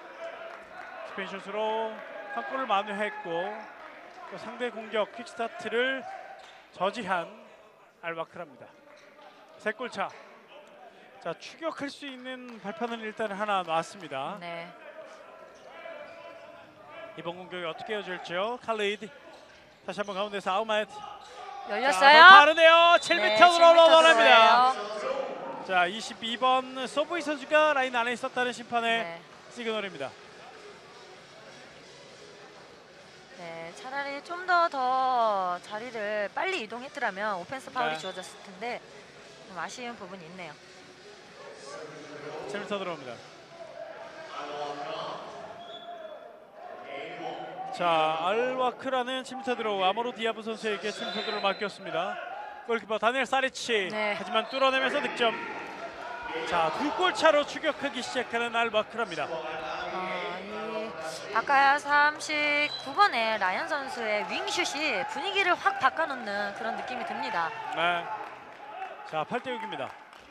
스페인슛으로 한 골을 만회했고 또 상대 공격 퀵스타트를 저지한 알바크라입니다. 세 골 차. 자, 추격할 수 있는 발판은 일단 하나 놨습니다. 네. 이번 공격이 어떻게 이어질지요? 칼리드 다시 한번 가운데서 아흐메드. 열렸어요. 빠르네요. 칠 미터로 칠 미터 올라갑니다. 들어와요. 자, 이십이 번 서브이 선수가 라인 안에 있었다는 심판의 네. 시그널입니다. 네, 차라리 좀 더 더 자리를 빨리 이동했더라면 오펜스 파울이 네. 주어졌을 텐데 좀 아쉬운 부분이 있네요. 칠 미터 들어옵니다. 자, 알와크라는 칠 미터 들어오 아모로 디아브 선수에게 칠 미터 들어를 맡겼습니다. 골키퍼 다니엘 사리치. 네. 하지만 뚫어내면서 득점. 자, 두 골 차로 추격하기 시작하는 알바크라입니다. 어, 이 아까 삼십구 번의 라이언 선수의 윙슛이 분위기를 확 바꿔놓는 그런 느낌이 듭니다. 네. 자, 팔 대 육입니다.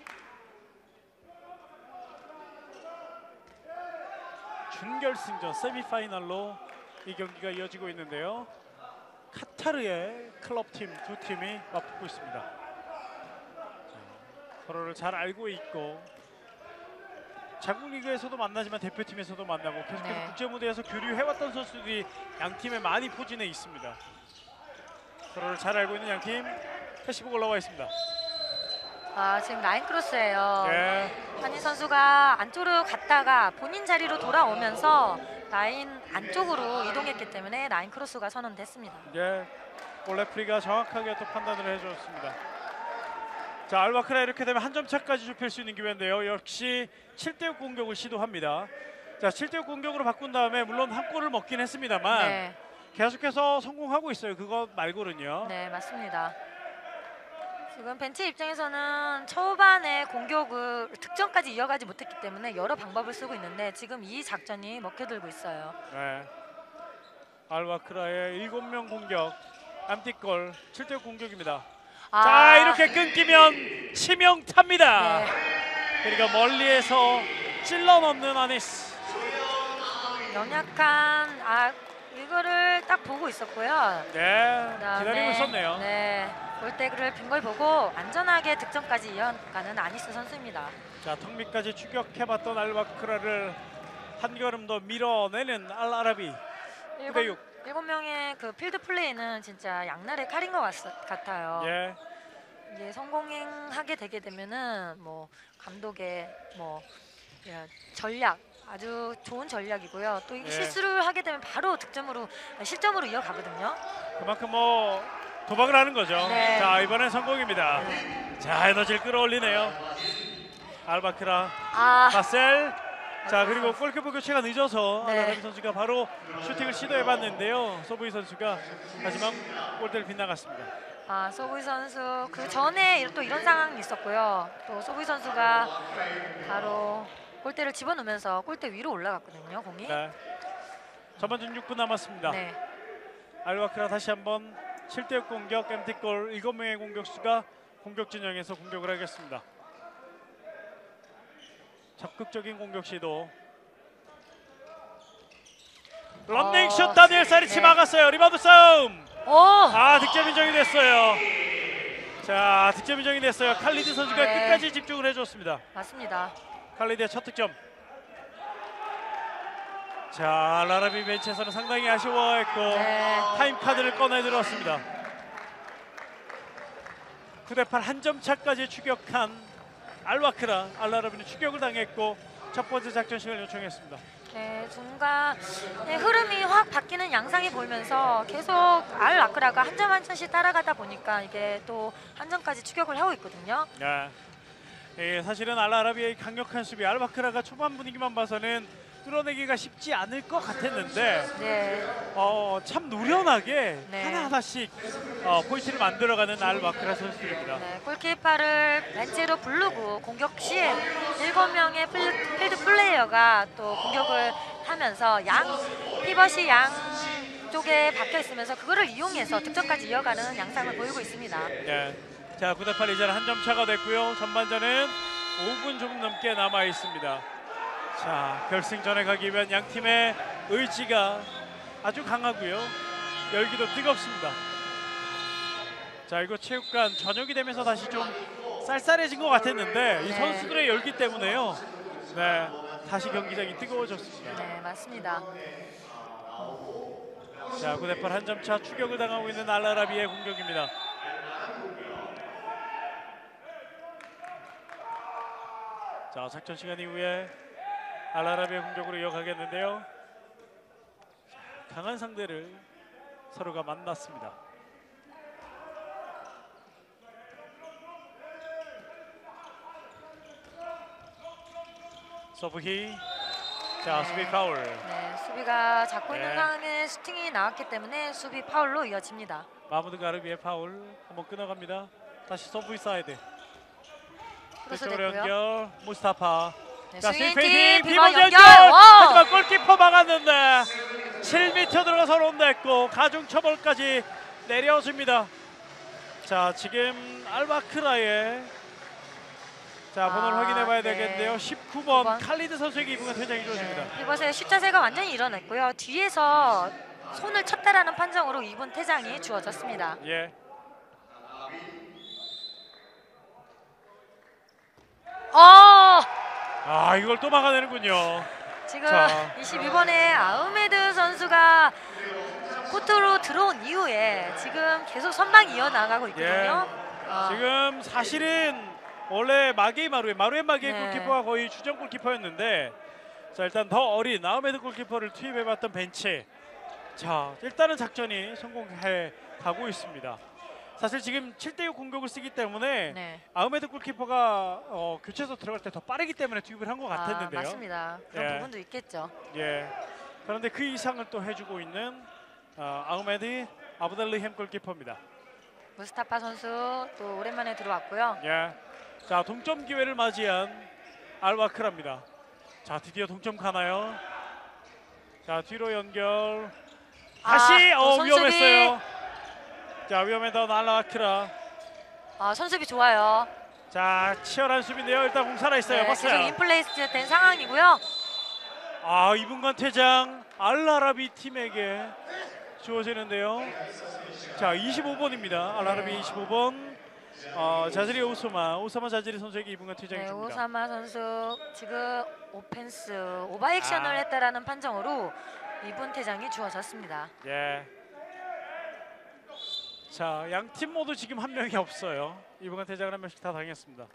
준결승전 세미파이널로 이 경기가 이어지고 있는데요. 카타르의 클럽팀 두 팀이 맞붙고 있습니다. 자, 서로를 잘 알고 있고 자국 리그에서도 만나지만 대표팀에서도 만나고 계속해서 네. 국제 무대에서 교류해왔던 선수들이 양 팀에 많이 포진해 있습니다. 서로를 잘 알고 있는 양 팀. 패시브 올라와 있습니다. 아, 지금 라인 크로스예요. 예. 한희 선수가 안쪽으로 갔다가 본인 자리로 돌아오면서 라인 안쪽으로 이동했기 때문에 라인 크로스가 선언됐습니다. 예. 볼 레프리가 정확하게 또 판단을 해줬습니다. 자, 알바크라 이렇게 되면 한 점 차까지 좁힐 수 있는 기회인데요. 역시 칠 대 육 공격을 시도합니다. 자, 칠 대 육 공격으로 바꾼 다음에 물론 한 골을 먹긴 했습니다만 네, 계속해서 성공하고 있어요. 그거 말고는요. 네 맞습니다. 지금 벤치 입장에서는 초반에 공격을 득점까지 이어가지 못했기 때문에 여러 방법을 쓰고 있는데 지금 이 작전이 먹혀들고 있어요. 네. 알바크라의 일곱 명 공격, 암티골 칠 대 육 공격입니다. 아, 자, 이렇게 끊기면 치명타입니다. 네, 그러니까 멀리에서 찔러 넣는 아니스. 연약한 아 이거를 딱 보고 있었고요. 네, 그다음에, 기다리고 있었네요. 네, 골대를 빈 걸 보고 안전하게 득점까지 이어가는 아니스 선수입니다. 자, 턱 밑까지 추격해봤던 알바크라를 한 걸음 더 밀어내는 알아라비. 구 대 육. 일곱 명의 그 필드 플레이는 진짜 양날의 칼인 것 같, 같아요. 예. 이게 성공하게 되게 되면은 뭐 감독의 뭐 야, 전략 아주 좋은 전략이고요. 또 이게 예. 실수를 하게 되면 바로 득점으로 실점으로 이어가거든요. 그만큼 뭐 도박을 하는 거죠. 네. 자, 이번엔 성공입니다. 자, 에너지를 끌어올리네요. 알바크라, 아, 바셀. 자, 그리고 골키퍼 교체가 늦어서 네. 알라라비 선수가 바로 슈팅을 시도해봤는데요. 소부이 선수가 하지만 골대를 빗나갔습니다. 아 소부이 선수 그 전에 또 이런 상황이 있었고요. 또 소부이 선수가 바로 골대를 집어넣으면서 골대 위로 올라갔거든요. 공이. 네. 전반전 육 분 남았습니다. 네. 알바크라 다시 한번 칠 대 육 공격, 엠티골 일곱 명의 공격수가 공격 진영에서 공격을 하겠습니다. 적극적인 공격 시도. 런닝슛 어, 다니엘 사리치 네. 막았어요. 리바운드 싸움. 오! 아, 득점 인정이 됐어요. 자, 득점 인정이 됐어요. 칼리드 선수가 네. 끝까지 집중을 해줬습니다. 맞습니다. 칼리드의 첫 득점. 자, 라라비 벤치에서는 상당히 아쉬워했고 네. 타임 카드를 꺼내 들었습니다. 구 대 팔 한 점 차까지 추격한 알바크라. 알라라비는 추격을 당했고 첫 번째 작전 시간을 요청했습니다. 네, 중간 네, 흐름이 확 바뀌는 양상이 보이면서 계속 알 아크라가 한 점 한 점씩 따라가다 보니까 이게 또 한 점까지 추격을 하고 있거든요. 네. 예, 사실은 알라라비의 강력한 수비, 알바크라가 초반 분위기만 봐서는 뚫어내기가 쉽지 않을 것 같았는데 네, 어, 참 노련하게 네. 하나하나씩 어, 포인트를 만들어가는 알바크라 선수들입니다. 네, 골키퍼를 벤치로 부르고 공격 시에 일곱 명의 필- 필드 플레이어가 또 공격을 하면서 양 피벗이 양 쪽에 박혀 있으면서 그거를 이용해서 득점까지 이어가는 양상을 보이고 있습니다. 네. 자, 구 대 팔 이제는 한 점 차가 됐고요. 전반전은 오 분 조금 넘게 남아 있습니다. 자, 결승전에 가기 위한 양 팀의 의지가 아주 강하고요. 열기도 뜨겁습니다. 자, 이거 체육관 저녁이 되면서 다시 좀 쌀쌀해진 것 같았는데 이 네. 선수들의 열기 때문에요. 네, 다시 경기장이 뜨거워졌습니다. 네, 맞습니다. 자, 구 대 팔 한 점 차 추격을 당하고 있는 알라라비의 공격입니다. 자, 작전 시간 이후에 알라라비의 공격으로 이어가겠는데요. 자, 강한 상대를 서로가 만났습니다. 서브히. 자, 네. 수비 파울. 네, 수비가 잡고 있는 네. 상황에 슈팅이 나왔기 때문에 수비 파울로 이어집니다. 마무드 가르비의 파울 한번 끊어갑니다. 다시 서브 사이드. 크로스 그쪽으로 됐고요. 연결. 무스타파. 네, 자, 스윙 스윙 페이팅, 페이팅, 비번 비번 연결. 연결. 와! 하지만 골키퍼 막았는데 칠 미터 들어가서 롱됐고 가중 처벌까지 내려줍니다. 자, 지금 알바크라의 자 번호를 아, 확인해봐야 네. 되겠는데요. 십구 번 구 번. 칼리드 선수에게 이분간 퇴장이 주어집니다. 네, 이것에 슛 자세가 완전히 일어났고요. 뒤에서 손을 쳤다라는 판정으로 이 분 퇴장이 주어졌습니다. 예. 어! 아, 이걸 또 막아내는군요. 지금 자. 이십이 번에 아흐메드 선수가 코트로 들어온 이후에 지금 계속 선방 이어나가고 있거든요. 어, 지금 사실은 원래 마게이 마루에 마루에 마게이 네. 골키퍼가 거의 주전 골키퍼였는데 자, 일단 더 어린 아흐메드 골키퍼를 투입해봤던 벤치. 자, 일단은 작전이 성공해 가고 있습니다. 사실 지금 칠 대 육 공격을 쓰기 때문에 네. 아흐메드 골키퍼가 어, 교체해서 들어갈 때 더 빠르기 때문에 투입을 한 것 아, 같았는데요. 맞습니다. 그런 예. 부분도 있겠죠. 예. 그런데 그 이상을 또 해주고 있는 어, 아흐메드 아브델리햄 골키퍼입니다. 무스타파 선수 또 오랜만에 들어왔고요. 예. 자, 동점 기회를 맞이한 알바크라입니다. 자, 드디어 동점 가나요? 자, 뒤로 연결. 다시 아, 또 어 선수비. 위험했어요. 자, 위험했던 알바크라. 아, 선수비 좋아요. 자, 치열한 수비인데요. 일단 공 살아 있어요. 네, 봤어요. 계속 인플레이스 된 상황이고요. 아, 이분간 퇴장 알라라비 팀에게 주어지는데요. 자, 이십오 번입니다. 알라라비 네. 이십오 번. 어, 자즈리 오사마, 오사마 자즈리 선수에게 이분간 퇴장이 네, 줍니다. 오사마 선수 지금 오펜스 오버액션을 아. 했다라는 판정으로 이 분 퇴장이 주어졌습니다. 예. 자, 양 팀 모두 지금 한 명이 없어요. 이분간 퇴장을 한 명씩 다 당했습니다.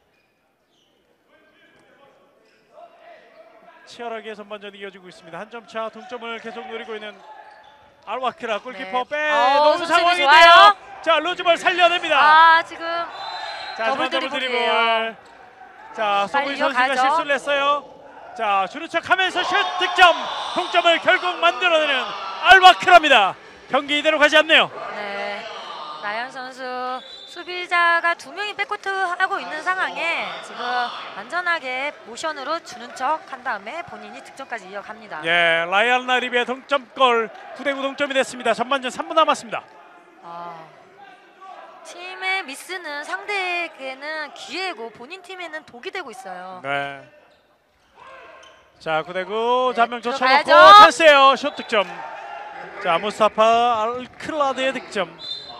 치열하게 전반전이 이어지고 있습니다. 한 점 차 동점을 계속 노리고 있는 알바크라 골키퍼 네. 빼 아우, 놓은 선수비 상황인데요. 좋아요. 자, 루즈볼 살려냅니다. 아, 지금 자, 더블 더블 드리블. 드리블이에요. 자, 빨리 소부이 선수가 이어가죠. 실수를 했어요. 자, 주는 척하면서 슛 득점. 동점을 결국 만들어내는 알바크라입니다. 경기 이대로 가지 않네요. 네, 라이언 선수 수비자가 두 명이 백코트 하고 있는 상황에 지금 안전하게 모션으로 주는 척 한 다음에 본인이 득점까지 이어갑니다. 예, 라이안 나리비의 동점골 구 대 구 동점이 됐습니다. 전반전 삼 분 남았습니다. 아, 팀의 미스는 상대에게는 기회고 본인 팀에는 독이 되고 있어요. 네. 자, 구 대 구. 네, 자, 한 명 젖혀놓고 들어가야죠. 찬스예요. 슛 득점. 자, 무스타파 알클라드의 득점.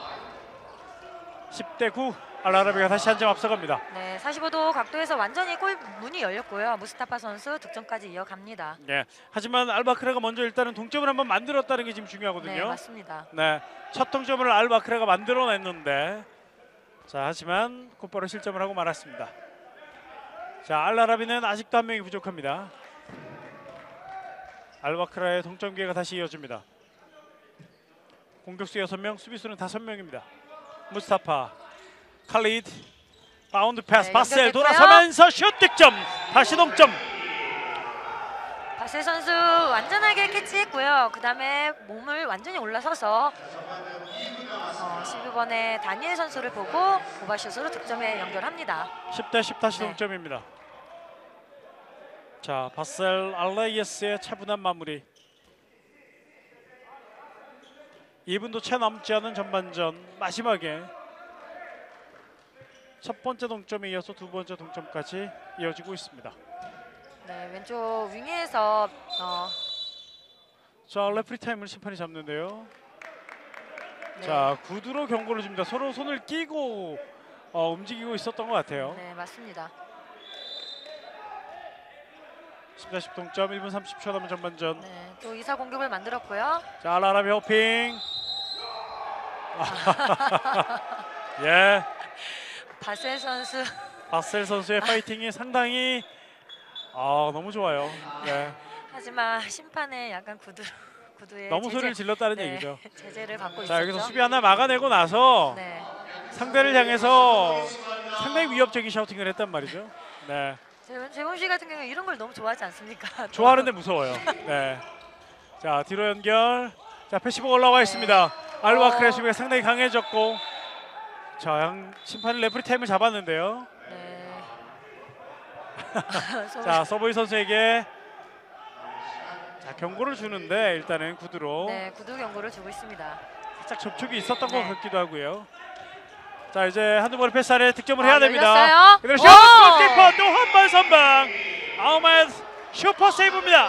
십 대 구. 알라라비가 다시 한 점 앞서갑니다. 네, 사십오 도 각도에서 완전히 골 문이 열렸고요. 무스타파 선수 득점까지 이어갑니다. 예. 하지만 알바크라가 먼저 일단은 동점을 한번 만들었다는 게 지금 네, 중요하거든요. 맞습니다. 네. 첫 동점을 알바크라가 만들어냈는데 자, 하지만 곧바로 실점을 하고 말았습니다. 자, 알라라비는 아직도 한 명이 부족합니다. 알바크라의 동점 기회가 다시 이어집니다. 공격수 여섯 명, 수비수는 다섯 명입니다. 무스타파, 칼리드, 바운드 패스, 네, 바셀 연결됐고요. 돌아서면서 슛 득점. 다시 동점. 바셀 선수 완전하게 캐치했고요. 그 다음에 몸을 완전히 올라서서 어, 십이 번의 다니엘 선수를 보고 오버슛으로 득점에 연결합니다. 십 대 십 다시 네. 동점입니다. 자, 바셀 알레이에스의 차분한 마무리. 이 분도 채 남지 않은 전반전 마지막에 첫 번째 동점에 이어서 두 번째 동점까지 이어지고 있습니다. 네, 왼쪽 윙에서 어, 자, 레프리 타임을 심판이 잡는데요. 네, 자, 구두로 경고를 줍니다. 서로 손을 끼고 어, 움직이고 있었던 것 같아요. 네, 맞습니다. 십 대 십 동점, 일 분 삼십 초 남은 전반전. 네, 또 이 사 공격을 만들었고요. 자, 알라라비 호핑. 예, 바셀 선수 바셀 선수의 파이팅이 상당히 아, 너무 좋아요. 네. 하지만 심판의 약간 구두 구두에 너무 소리를 질렀다는 네, 얘기죠. 제재를 받고 자, 있었죠. 여기서 수비 하나 막아내고 나서 네, 상대를 향해서 상당히 위협적인 샤우팅을 했단 말이죠. 네. 재범, 재범 씨 같은 경우 이런 걸 너무 좋아하지 않습니까? 좋아하는데 무서워요. 네. 자, 뒤로 연결. 자, 패시브가 올라와 있습니다. 알바크의 어. 수비가 상당히 강해졌고 자, 양 심판이 레프리 타임을 잡았는데요. 네. 자, 서브웨이 선수에게 자, 경고를 주는데 일단은 구두로 네, 구두 경고를 주고 있습니다. 살짝 접촉이 있었던 것 네. 같기도 하고요. 자, 이제 한두 번의 패스 안에 득점을 아, 해야 됩니다. 열렸어요? 그대로 오! 샷! 골키퍼 또 한 번 선방. 아우메드 슈퍼 세이브입니다.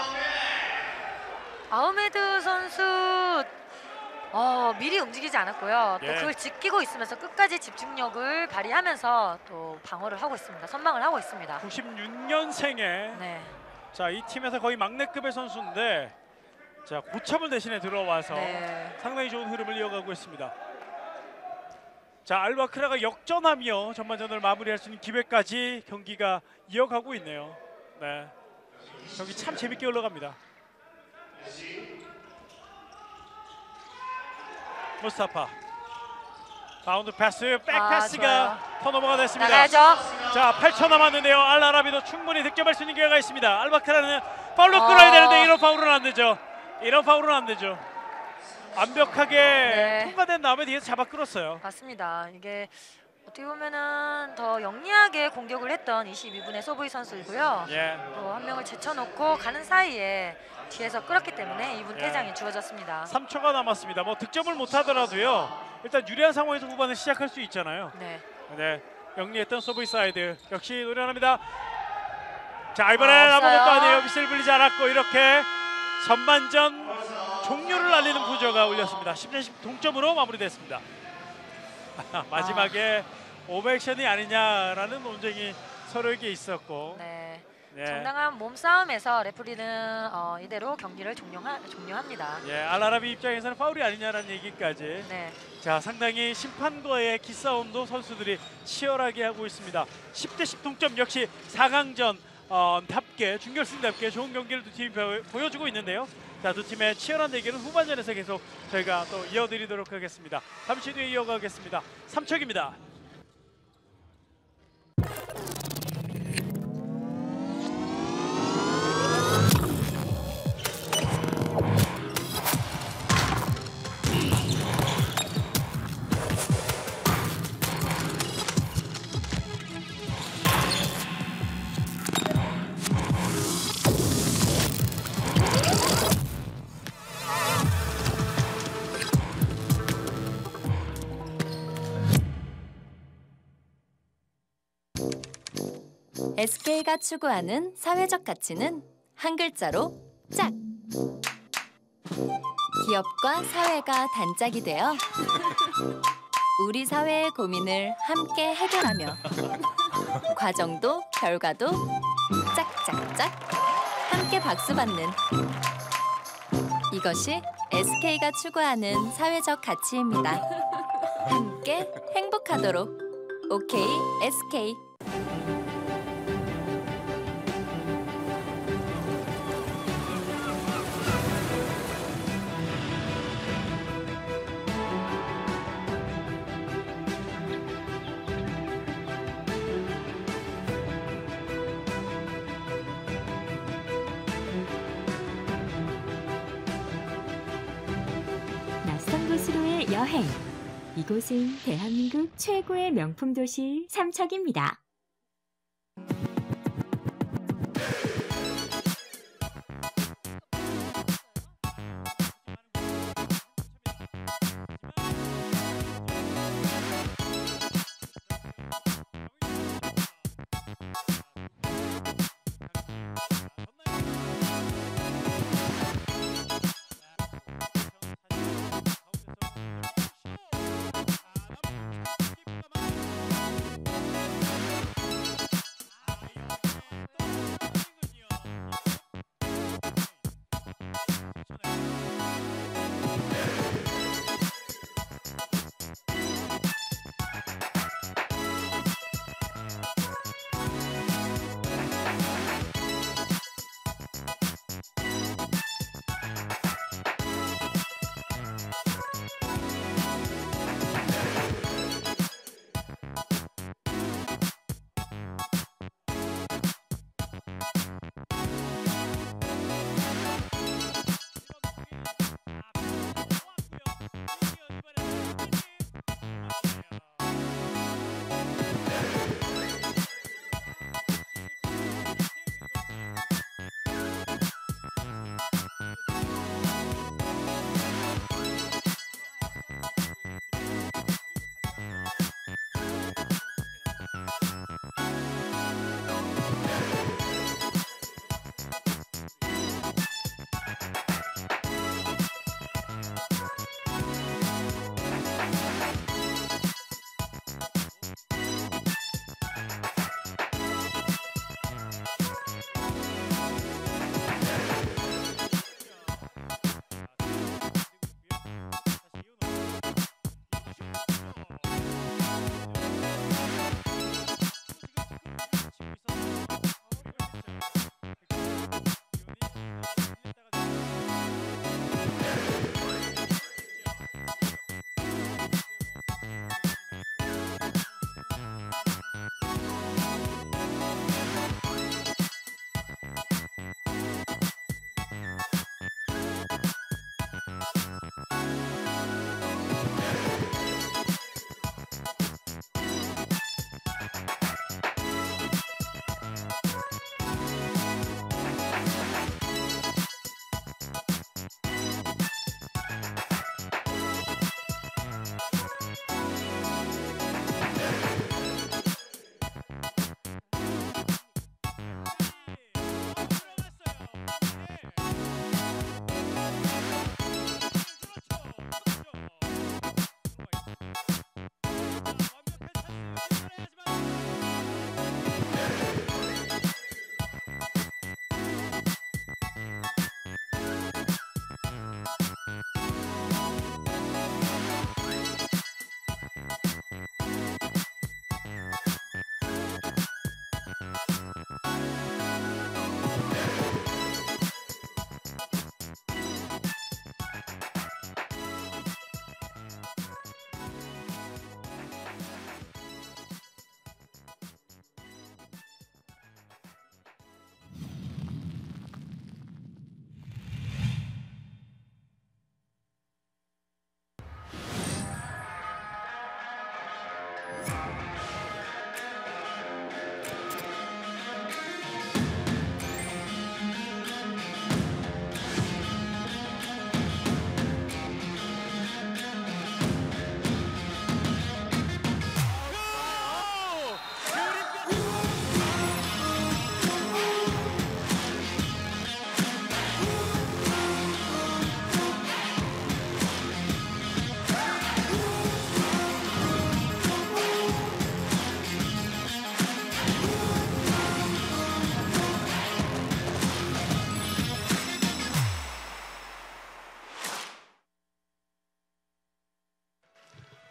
아우메드 선수 어, 미리 움직이지 않았고요. 또 예. 그걸 지키고 있으면서 끝까지 집중력을 발휘하면서 또 방어를 하고 있습니다. 선방을 하고 있습니다. 구십육 년생에 네. 자, 이 팀에서 거의 막내급의 선수인데 자, 고참을 대신에 들어와서 네. 상당히 좋은 흐름을 이어가고 있습니다. 자, 알바크라가 역전하며 전반전을 마무리할 수 있는 기회까지 경기가 이어가고 있네요. 네, 경기 참 재밌게 흘러갑니다. 무스타파 바운드 패스, 백 아, 패스가 좋아요. 턴오버가 됐습니다. 나가야죠. 자, 팔 초 남았는데요. 알라라비도 충분히 득점할 수 있는 기회가 있습니다. 알바크라는 파울로 어. 끌어야 되는데 이런 파울은 안 되죠. 이런 파울은 안 되죠. 완벽하게 네. 통과된 다음에 뒤에서 잡아 끌었어요. 맞습니다. 이게 어떻게 보면은 더 영리하게 공격을 했던 이십이 분의 소브이 선수이고요. 예. 또 한 명을 제쳐놓고 가는 사이에 뒤에서 끌었기 때문에 이 분 예. 퇴장이 주어졌습니다. 삼 초가 남았습니다. 뭐 득점을 못 하더라도요. 일단 유리한 상황에서 후반을 시작할 수 있잖아요. 네. 네. 영리했던 서브이 사이드 역시 노련합니다. 자, 이번엔 아, 없어요. 아무것도 아니에요. 미스를 불리지 않았고 이렇게 전반전 종료를 알리는 부저가 울렸습니다. 십 대 십 동점으로 마무리됐습니다. 마지막에 아. 오버액션이 아니냐라는 논쟁이 서로에게 있었고 네. 네. 정당한 몸싸움에서 레프리는 어, 이대로 경기를 종료하, 종료합니다. 예, 알라라비 입장에서는 파울이 아니냐라는 얘기까지 네. 자, 상당히 심판과의 기싸움도 선수들이 치열하게 하고 있습니다. 십 대 십 동점 역시 사 강전 어, 답게 준결승답게 좋은 경기를 두 팀이 보, 보여주고 있는데요. 자, 두 팀의 치열한 대결은 후반전에서 계속 저희가 또 이어드리도록 하겠습니다. 잠시 뒤에 이어가겠습니다. 삼 척입니다. 에스케이가 추구하는 사회적 가치는 한 글자로 짝! 기업과 사회가 단짝이 되어 우리 사회의 고민을 함께 해결하며 과정도 결과도 짝짝짝 함께 박수받는 이것이 에스케이가 추구하는 사회적 가치입니다. 함께 행복하도록 오케이 에스케이. 낯선 곳으로의 여행. 이곳은 대한민국 최고의 명품 도시 삼척입니다.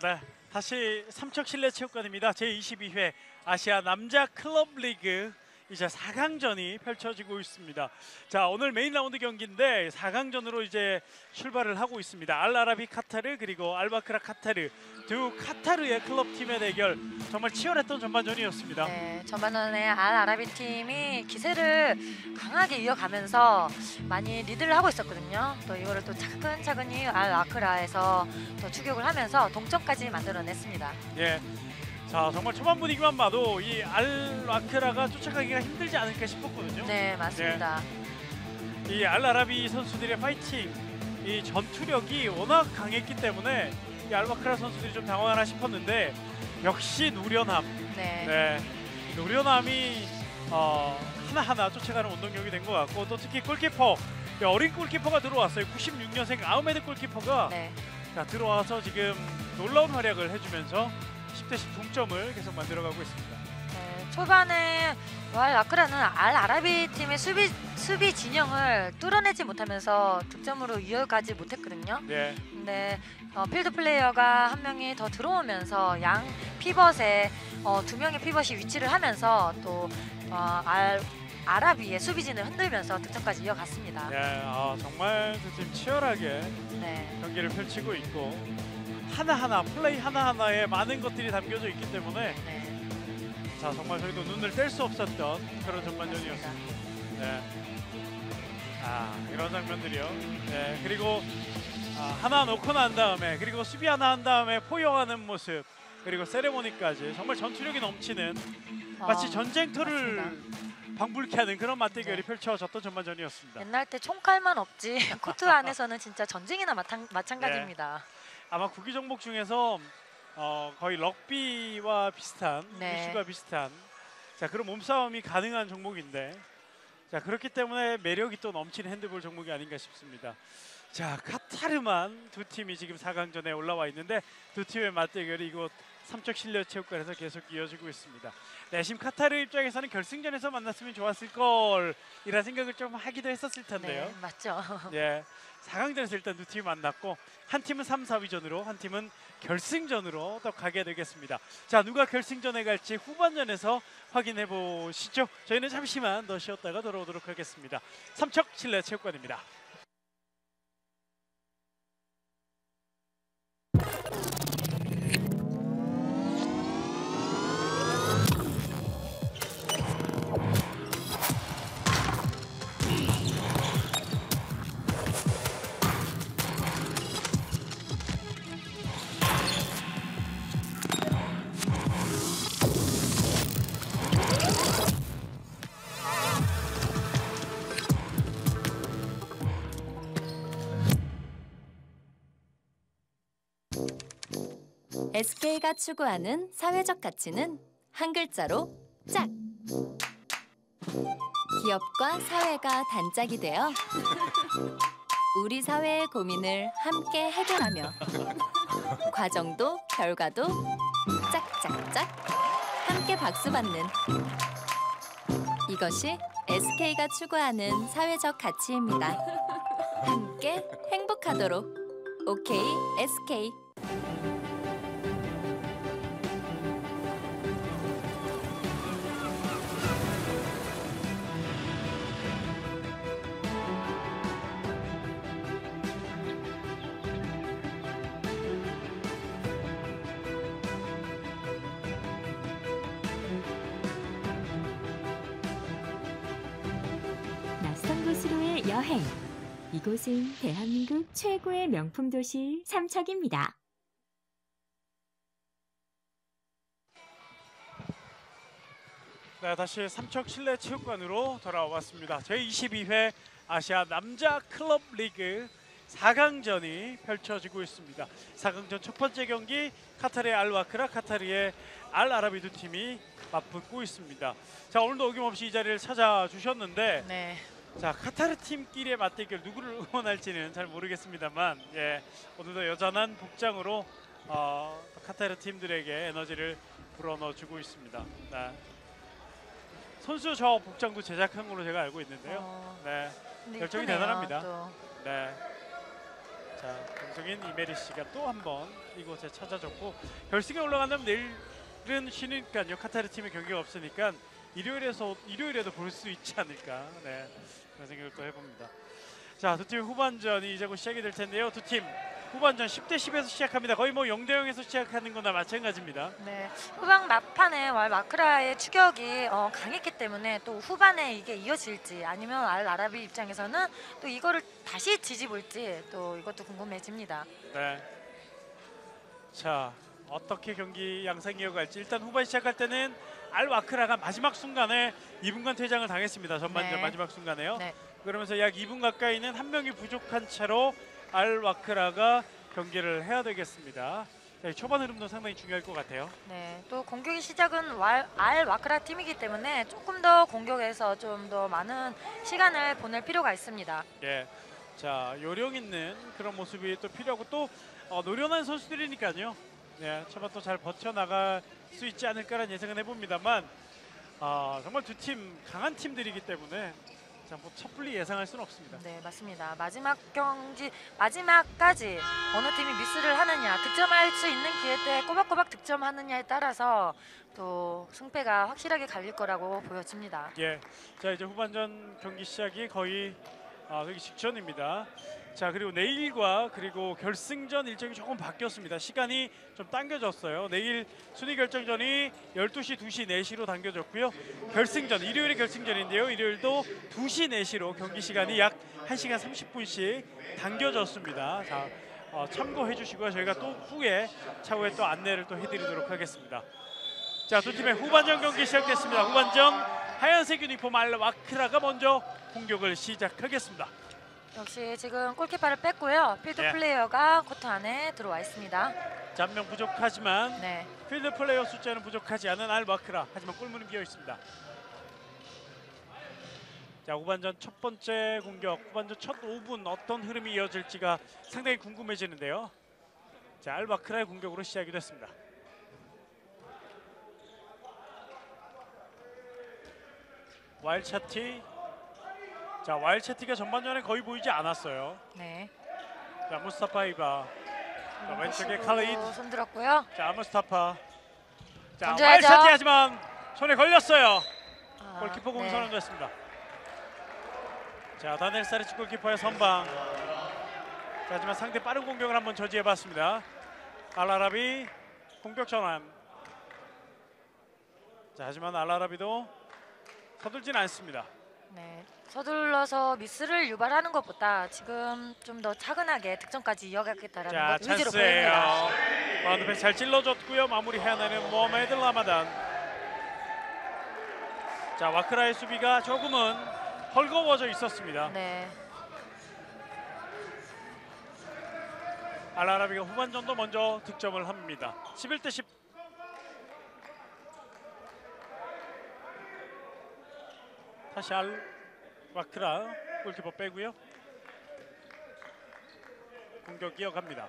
네, 다시 삼척 실내체육관입니다. 제이십이 회 아시아 남자 클럽 리그 이제 사 강전이 펼쳐지고 있습니다. 자, 오늘 메인 라운드 경기인데 사 강전으로 이제 출발을 하고 있습니다. 알아라비 카타르 그리고 알바크라 카타르 두 카타르의 클럽 팀의 대결 정말 치열했던 전반전이었습니다. 네, 전반전에 알 아라비 팀이 기세를 강하게 이어가면서 많이 리드를 하고 있었거든요. 또 이거를 또 차근차근히 알 아크라에서 또 추격을 하면서 동점까지 만들어냈습니다. 예. 자, 정말 초반 분위기만 봐도 이 알아크라가 쫓아가기가 힘들지 않을까 싶었거든요. 네, 맞습니다. 이 알아라비 선수들의 파이팅, 이 전투력이 워낙 강했기 때문에 이 알바크라 선수들이 좀 당황하나 싶었는데 역시 노련함, 네. 네, 노련함이 어, 하나하나 쫓아가는 운동력이 된 것 같고 또 특히 골키퍼, 어린 골키퍼가 들어왔어요. 구십육 년생 아흐메드 골키퍼가 네. 자, 들어와서 지금 놀라운 활약을 해주면서 십 대 십 동점을 계속 만들어가고 있습니다. 네, 초반에 알 아크라는 알 아라비 팀의 수비 수비 진영을 뚫어내지 못하면서 득점으로 이어가지 못했거든요. 네, 근데 어, 필드 플레이어가 한 명이 더 들어오면서 양 피벗에 어, 두 명의 피벗이 위치를 하면서 또 어, 알 아라비의 수비진을 흔들면서 득점까지 이어갔습니다. 네, 아, 정말 두 팀 치열하게 네. 경기를 펼치고 있고 하나하나 플레이 하나하나에 많은 것들이 담겨져 있기 때문에 네. 자, 정말 저희도 눈을 뗄 수 없었던 그런 전반전이었습니다. 네. 아, 이런 장면들이요. 네, 그리고 아, 하나 놓고 난 다음에 그리고 수비 하나 한 다음에 포용하는 모습 그리고 세레모니까지 정말 전투력이 넘치는 마치 어, 전쟁터를 맞습니다. 방불케 하는 그런 맞대결이 네. 펼쳐졌던 전반전이었습니다. 옛날 때 총칼만 없지 코트 안에서는 진짜 전쟁이나 마찬, 마찬가지입니다. 아마 구기 종목 중에서 어, 거의 럭비와 비슷한, 네. 유슈가 비슷한 자, 그런 몸싸움이 가능한 종목인데 자, 그렇기 때문에 매력이 또 넘치는 핸드볼 종목이 아닌가 싶습니다. 자, 카타르만 두 팀이 지금 사 강전에 올라와 있는데 두 팀의 맞대결이 이곳 삼척 실내체육관에서 계속 이어지고 있습니다. 내심 카타르 입장에서는 결승전에서 만났으면 좋았을 걸 이런 생각을 좀 하기도 했었을 텐데요. 네, 맞죠. 예, 사 강전에서 일단 두 팀이 만났고 한 팀은 삼, 사 위전으로 한 팀은 결승전으로 또 가게 되겠습니다. 자, 누가 결승전에 갈지 후반전에서 확인해 보시죠. 저희는 잠시만 더 쉬었다가 돌아오도록 하겠습니다. 삼척 실내체육관입니다. 에스케이가 추구하는 사회적 가치는 한 글자로 짝! 기업과 사회가 단짝이 되어 우리 사회의 고민을 함께 해결하며 과정도 결과도 짝짝짝 함께 박수받는 이것이 에스케이가 추구하는 사회적 가치입니다. 함께 행복하도록 오케이 에스케이. 낯선 곳으로의 여행. 이곳은 대한민국 최고의 명품 도시 삼척입니다. 네, 다시 삼척 실내체육관으로 돌아왔습니다. 제이십이 회 아시아 남자 클럽 리그 사 강전이 펼쳐지고 있습니다. 사 강전 첫 번째 경기 카타르의 알와크라, 카타르의 알 아라비 두 팀이 맞붙고 있습니다. 자, 오늘도 어김없이 이 자리를 찾아주셨는데 네. 자, 카타르 팀끼리의 맞대결 누구를 응원할지는 잘 모르겠습니다만 예, 오늘도 여전한 복장으로 어, 카타르 팀들에게 에너지를 불어넣어주고 있습니다. 네. 선수 저 복장도 제작한 걸로 제가 알고 있는데요. 어, 네, 근데 결정이 이쁘네요, 대단합니다. 또. 네. 자, 자, 동성인 이메리 씨가 또 한 번 이곳에 찾아줬고 결승에 올라간다면 내일은 쉬니까요. 카타르 팀의 경기가 없으니까 일요일에서 일요일에도 볼 수 있지 않을까. 네, 그런 생각을 또 해봅니다. 자, 두 팀 후반전이 이제 곧 시작이 될 텐데요. 두 팀 후반전 십 대 십에서 시작합니다. 거의 뭐 영 대 영에서 시작하는 거나 마찬가지입니다. 네, 후반 막판에 왈 마크라의 추격이 어, 강했기 때문에 또 후반에 이게 이어질지 아니면 알 아라비 입장에서는 또 이거를 다시 뒤집을지 또 이것도 궁금해집니다. 네. 자, 어떻게 경기 양상이 이어갈지 일단 후반 시작할 때는 알 와크라가 마지막 순간에 이 분간 퇴장을 당했습니다. 전반전 네. 마지막 순간에요. 네. 그러면서 약 이 분 가까이는 한 명이 부족한 채로 알 와크라가 경기를 해야 되겠습니다. 자, 초반 흐름도 상당히 중요할 것 같아요. 네, 또 공격의 시작은 왈, 알 와크라 팀이기 때문에 조금 더 공격에서 좀 더 많은 시간을 보낼 필요가 있습니다. 예. 자, 요령 있는 그런 모습이 또 필요하고 또 어, 노련한 선수들이니까요. 네, 초반 또 잘 버텨나갈 수 있지 않을까라는 예상은 해봅니다만 아, 정말 두 팀 강한 팀들이기 때문에 자, 뭐 섣불리 예상할 수는 없습니다. 네, 맞습니다. 마지막 경기 마지막까지 어느 팀이 미스를 하느냐, 득점할 수 있는 기회 때 꼬박꼬박 득점하느냐에 따라서 또 승패가 확실하게 갈릴 거라고 보여집니다. 예. 자, 이제 후반전 경기 시작이 거의 아, 되기 직전입니다. 자, 그리고 내일과 그리고 결승전 일정이 조금 바뀌었습니다. 시간이 좀 당겨졌어요. 내일 순위 결정전이 열두 시, 두 시, 네 시로 당겨졌고요. 결승전, 일요일에 결승전인데요. 일요일도 두 시, 네 시로 경기 시간이 약 한 시간 삼십 분씩 당겨졌습니다. 자, 어, 참고해 주시고요. 저희가 또 후에 차후에 또 안내를 또 해드리도록 하겠습니다. 자, 두 팀의 후반전 경기 시작됐습니다. 후반전 하얀색 유니폼 알 와크라가 먼저 공격을 시작하겠습니다. 역시 지금 골키퍼를 뺐고요. 필드 네. 플레이어가 코트 안에 들어와 있습니다. 자, 한 명 부족하지만 네, 필드 플레이어 숫자는 부족하지 않은 알 와크라. 하지만 골문은 비어 있습니다. 자, 후반전 첫 번째 공격, 후반전 첫 오 분 어떤 흐름이 이어질지가 상당히 궁금해지는데요. 자, 알 와크라의 공격으로 시작이 됐습니다. 와일차티. 자, 와일차티가 전반전에 거의 보이지 않았어요. 네. 자, 무스타파 이바. 자, 왼쪽에 칼리드. 손 들었고요. 자, 무스타파. 자, 던져야죠. 와일차티 하지만 손에 걸렸어요. 아, 골키퍼 공이 네. 선언됐습니다. 자, 다넬 사리치 골키퍼의 선방. 자, 하지만 상대 빠른 공격을 한번 저지해봤습니다. 알아라비 공격 전환. 자, 하지만 알아라비도 서둘진 않습니다. 네, 서둘러서 미스를 유발하는 것보다 지금 좀 더 차근하게 득점까지 이어가겠다라는 자, 것 의지로 찬스예요. 보입니다. 바운드 패스 잘 찔러줬고요. 마무리해내는 모하메드 라마단. 자, 와크라의 수비가 조금은 헐거워져 있었습니다. 네, 알아라비가 후반전도 먼저 득점을 합니다. 십일 대 십. 다시 알 와크라 골키퍼 빼고요. 공격 이어갑니다.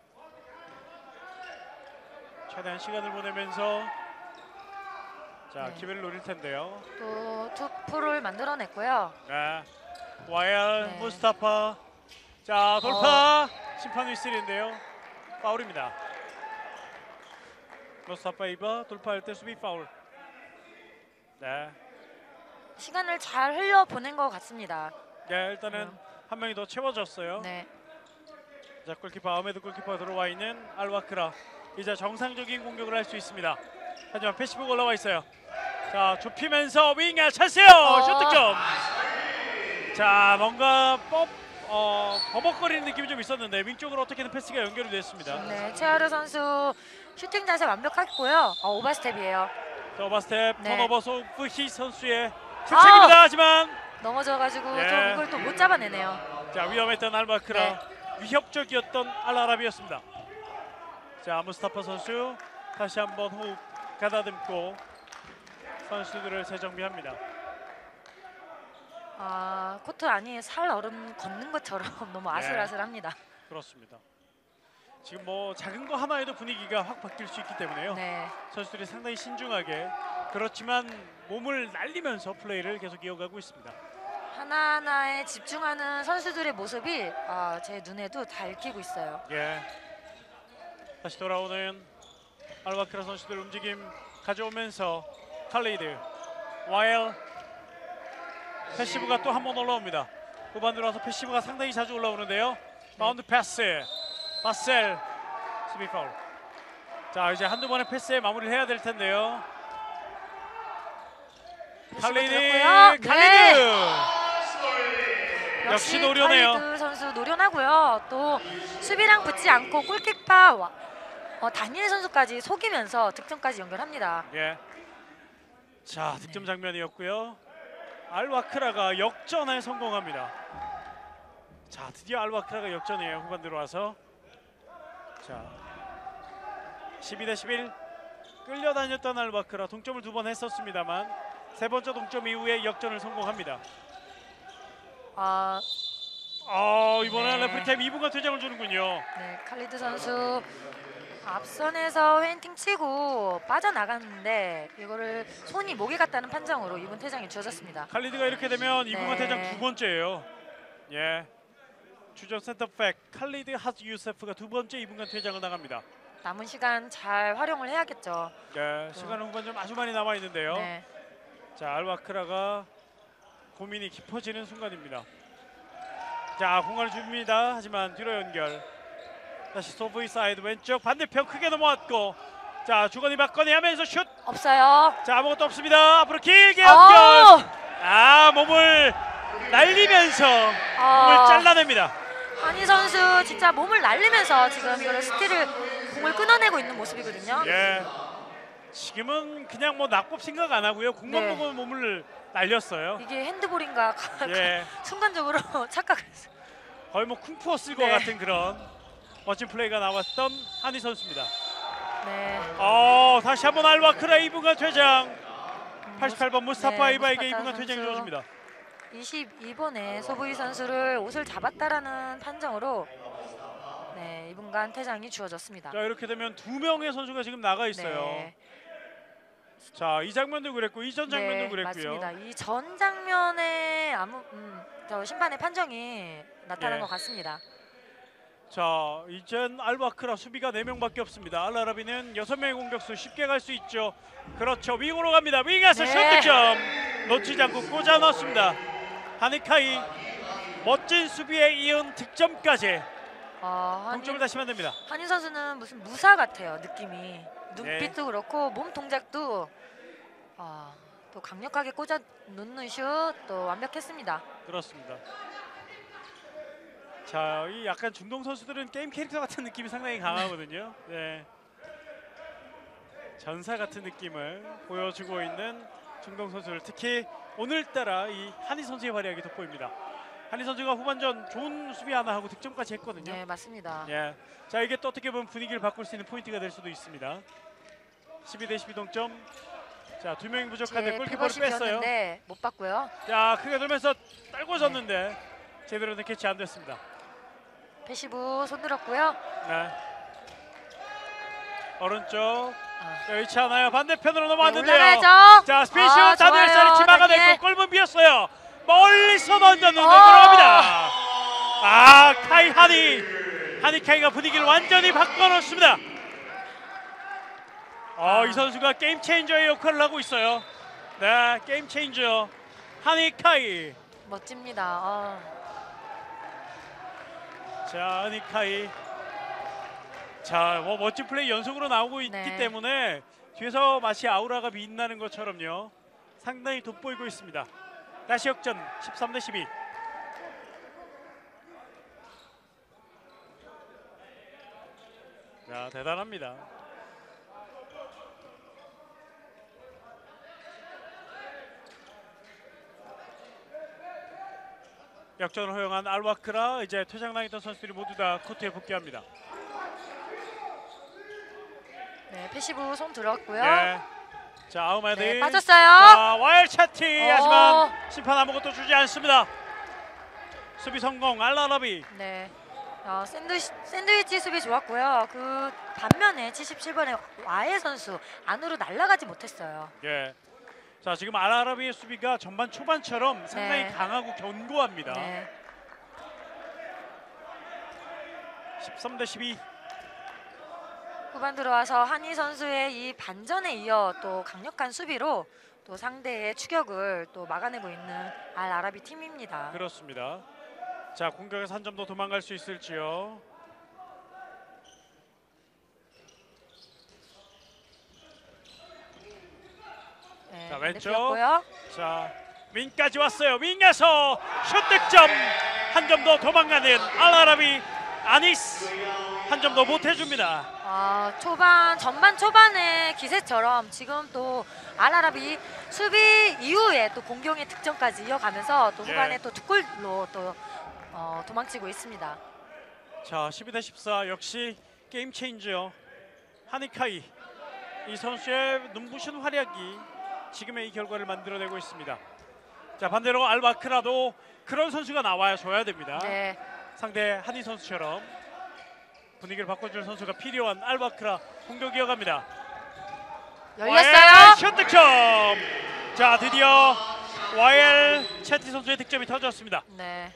최대한 시간을 보내면서 자, 네. 기회를 노릴 텐데요. 또 투포를 만들어냈고요. 네. 와일 네. 무스타파. 자, 돌파. 심판 휘슬인데요. 파울입니다. 무스타파 이바 돌파할 때 수비 파울. 네. 시간을 잘 흘려 보낸 것 같습니다. 네, 일단은 음. 한 명이 더 채워졌어요. 네, 자, 골키퍼 아메드 골키퍼 들어와 있는 알와크라. 이제 정상적인 공격을 할 수 있습니다. 하지만 패시브가 올라와 있어요. 자, 좁히면서 윙아 찬스요. 어. 슛 득점. 자, 뭔가 뻑 어, 버벅거리는 느낌이 좀 있었는데 윙 쪽으로 어떻게든 패스가 연결이 됐습니다. 네, 최하루 선수 슈팅 자세 완벽했고요. 어, 오버스텝이에요. 자, 오버스텝 네. 턴오버 소프히 선수의 실책입니다. 아! 하지만 넘어져가지고 네. 또 이걸 또 못 잡아내네요. 자, 위험했던 알바크라. 네. 위협적이었던 알아라비였습니다. 자, 무스타파 선수 다시 한번 호흡 가다듬고 선수들을 재정비합니다. 아, 코트 안이 살 얼음 걷는 것처럼 너무 아슬아슬합니다. 그렇습니다. 지금 뭐 작은 거 하나에도 분위기가 확 바뀔 수 있기 때문에요. 네, 선수들이 상당히 신중하게 그렇지만 몸을 날리면서 플레이를 계속 이어가고 있습니다. 하나하나에 집중하는 선수들의 모습이 아, 제 눈에도 다 읽히고 있어요. 예. 다시 돌아오는 알바크라 선수들 움직임 가져오면서 칼리드 와일 패시브가 또 한 번 올라옵니다. 후반 들어와서 패시브가 상당히 자주 올라오는데요. 바운드 패스 바셀 수비 파울. 자 이제 한두 번의 패스에 마무리를 해야 될 텐데요. 칼리드 들었고요. 칼리드 네. 역시 노련해요. 칼리드 선수 노련하고요. 또 수비랑 붙지 않고 골키퍼 와, 어, 다니엘 선수까지 속이면서 득점까지 연결합니다. 예. 자 득점 장면이었고요. 알와크라가 역전에 성공합니다. 자 드디어 알와크라가 역전이에요. 후반 들어와서 자 십이 대 십일 끌려다녔던 알와크라 동점을 두 번 했었습니다만 세 번째 동점 이후에 역전을 성공합니다. 아, 어 이번에 네. 레프리 타임 이 분간 퇴장을 주는군요. 네, 칼리드 선수 앞선에서 웬팅 치고 빠져나갔는데 이거를 손이 목에 갔다는 판정으로 이 분 퇴장이 주어졌습니다. 칼리드가 이렇게 되면 이 분간 네. 퇴장 두 번째예요. 예. 주전 센터백 칼리드 하즈 유세프가 두 번째 이 분간 퇴장을 당합니다. 남은 시간 잘 활용을 해야겠죠. 네, 시간은 후반 좀 아주 많이 남아 있는데요. 네. 자 알와크라가 고민이 깊어지는 순간입니다. 자 공간을 줍니다. 하지만 뒤로 연결. 다시 소브이 사이드 왼쪽 반대편 크게 넘어왔고 자 주거니 받거니 하면서 슛. 없어요. 자 아무것도 없습니다. 앞으로 길게 연결. 어! 아 몸을 날리면서 어. 공을 잘라냅니다. 한희 선수 진짜 몸을 날리면서 지금 이거를 스틸을 공을 끊어내고 있는 모습이거든요. 예. 지금은 그냥 뭐 낙법 생각 안 하고요. 공만 네. 보고 몸을 날렸어요. 이게 핸드볼인가 예. 순간적으로 착각했어요. 거의 뭐 쿵푸어 쓸 것 네. 같은 그런 멋진 플레이가 나왔던 한희 선수입니다. 네. 어 다시 한번 알와크라 이 분간 퇴장. 팔십팔 번 무스타파 네, 이바에게 이 무스타파 분간 퇴장이 선수. 주어집니다. 이십이 번에 소부이 선수를 옷을 잡았다라는 판정으로 네, 이 분간 퇴장이 주어졌습니다. 자 이렇게 되면 두 명의 선수가 지금 나가 있어요. 네. 자 이 장면도 그랬고 이전 장면도 네, 그랬고요. 맞습니다. 이 전 장면에 아무 음, 저 심판의 판정이 나타난 예. 것 같습니다. 자 이젠 알와크라 수비가 네 명밖에 없습니다. 알라라비는 여섯 명의 공격수 쉽게 갈 수 있죠. 그렇죠. 윙으로 갑니다. 윙에서 네. 슛 득점. 놓치지 않고 꽂아 넣습니다. 하니카이 멋진 수비에 이은 득점까지 어, 동점을 한인, 다시 만듭니다. 한인 선수는 무슨 무사 같아요. 느낌이 눈빛도 네. 그렇고 몸 동작도 어, 또 강력하게 꽂아 놓는 슛 또 완벽했습니다. 그렇습니다. 자, 이 약간 중동 선수들은 게임 캐릭터 같은 느낌이 상당히 강하거든요. 네. 전사 같은 느낌을 보여주고 있는 중동 선수들, 특히 오늘따라 이 한희 선수의 활약이 돋보입니다. 한희 선수가 후반전 좋은 수비 하나 하고 득점까지 했거든요. 네, 맞습니다. 예. 자, 이게 또 어떻게 보면 분위기를 바꿀 수 있는 포인트가 될 수도 있습니다. 십이 대 십이 동점. 자, 두 명이 부족한데 제 골키퍼를 뺐어요. 백오십이었는데 못 봤고요. 자, 크게 돌면서 떨궈졌는데 제대로 된 캐치 안 됐습니다. 패시브 손 들었고요. 네. 오른쪽 아. 여의치 않아요. 반대편으로 네, 넘어왔는데요. 올라가야죠. 자, 스피슈 아, 다니엘 좋아요, 사리치 막아냈고 다니엘. 골문 비었어요. 멀리서 던졌는데 어. 들어갑니다. 아, 카이 하니 하니 카이가 분위기를 완전히 바꿔놓습니다. 어, 이 선수가 게임 체인저의 역할을 하고 있어요. 네, 게임 체인저 하니 카이. 멋집니다. 어. 자, 하니 카이. 자, 뭐 멋진 플레이 연속으로 나오고 있기 네. 때문에 뒤에서 마치 아우라가 빛나는 것처럼요. 상당히 돋보이고 있습니다. 다시 역전 십삼 대 십이. 자, 대단합니다. 역전을 허용한 알와크라, 이제 퇴장당했던 선수들이 모두 다 코트에 복귀합니다. 네, 패시브 손 들었고요. 네. 자, 아우마드. 네, 빠졌어요. 자, 와일 차티. 어. 하지만 심판 아무것도 주지 않습니다. 수비 성공. 알라라비. 네. 어, 샌드위치, 샌드위치 수비 좋았고요. 그 반면에 칠십칠 번의 와해 선수 안으로 날아가지 못했어요. 예. 자, 지금 알아라비의 수비가 전반 초반처럼 상당히 네. 강하고 견고합니다. 네. 십삼 대 십이. 후반 들어와서 한희 선수의 이 반전에 이어 또 강력한 수비로 또 상대의 추격을 또 막아내고 있는 알 아라비 팀입니다. 그렇습니다. 자, 공격에서 한 점 더 도망갈 수 있을지요. 네, 자, 왼쪽. 고요 자, 윙까지 왔어요. 윙에서 슛 득점. 한 점 더 도망가는 알 아라비 아니스. 한 점 더 못 해줍니다. 아, 초반 전반 초반의 기세처럼 지금 또 알 아라비 수비 이후에 또 공격의 득점까지 이어가면서 또 네. 후반에 또 두 골로 또 어, 도망치고 있습니다. 자, 십이 대 십사. 역시 게임 체인저 하니카이. 이 선수의 눈부신 활약이 지금의 이 결과를 만들어내고 있습니다. 자, 반대로 알바크라도 그런 선수가 나와야 줘야 됩니다. 네. 상대 한희 선수처럼 분위기를 바꿔줄 선수가 필요한 알바크라. 공격 이어갑니다. 열렸어요. 슛 득점. 자, 드디어 와이엘 채티 선수의 득점이 터졌습니다. 네.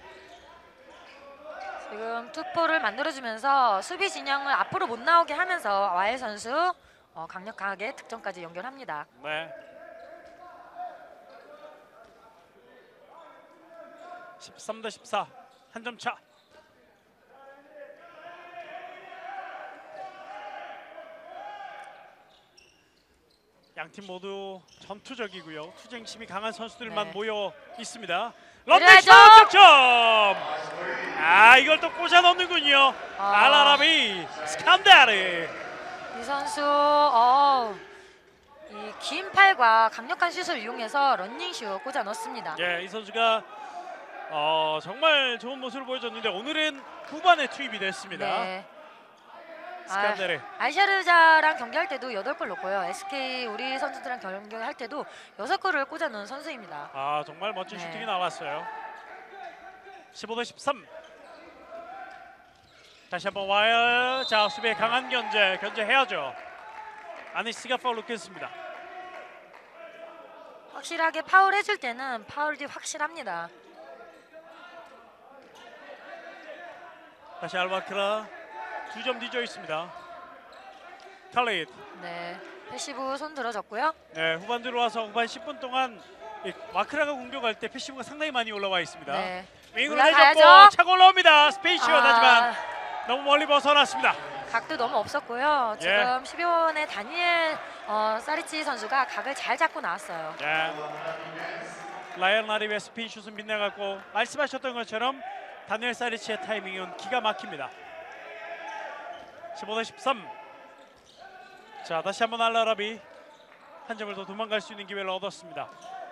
지금 투포를 만들어주면서 수비 진영을 앞으로 못 나오게 하면서 와일 선수 어, 강력하게 득점까지 연결합니다. 네. 십삼 대 십사. 한 점 차. 양팀 모두 전투적이고요. 투쟁심이 강한 선수들만 네. 모여 있습니다. 그래야죠. 런닝슛 득점. 아, 이걸 또 꽂아 넣는군요. 아. 알 아라비 스칸다르. 이 선수 어, 이 긴 팔과 강력한 슛을 이용해서 런닝슛 꽂아 넣습니다. 예, 이 선수가 어, 정말 좋은 모습을 보여줬는데 오늘은 후반에 투입이 됐습니다. 네. 스칸다르. 아, 알샤르자랑 경기할 때도 여덟 골 넣고요. 에스케이 우리 선수들랑 경기할 때도 여섯 골을 꽂아 넣은 선수입니다. 아, 정말 멋진 네. 슈팅이 나왔어요. 십오 대 십삼. 다시 한번 와요. 자, 수비에 강한 견제, 견제해야죠. 아니스가 파울로 끊습니다. 확실하게 파울 해줄 때는 파울이 확실합니다. 다시 알바크라. 두 점 뒤져 있습니다. 칼레이드. 네, 패시브 손 들어졌고요. 네, 후반 들어와서 후반 십 분 동안 이 와크라가 공격할 때 패시브가 상당히 많이 올라와 있습니다. 네, 윙으로 올라가야죠. 해줬고 차고 올라옵니다. 스페이시오. 아. 하지만 너무 멀리 벗어났습니다. 각도 너무 없었고요. 지금 예. 십이 번의 다니엘 어, 사리치 선수가 각을 잘 잡고 나왔어요. 네. 라이언 라립의 스피인 슛은 빗나갔고 말씀하셨던 것처럼 다니엘 사리치의 타이밍은 기가 막힙니다. 십오 대 십삼. 자, 다시 한번 알 아라비 한 점을 더 도망갈 수 있는 기회를 얻었습니다.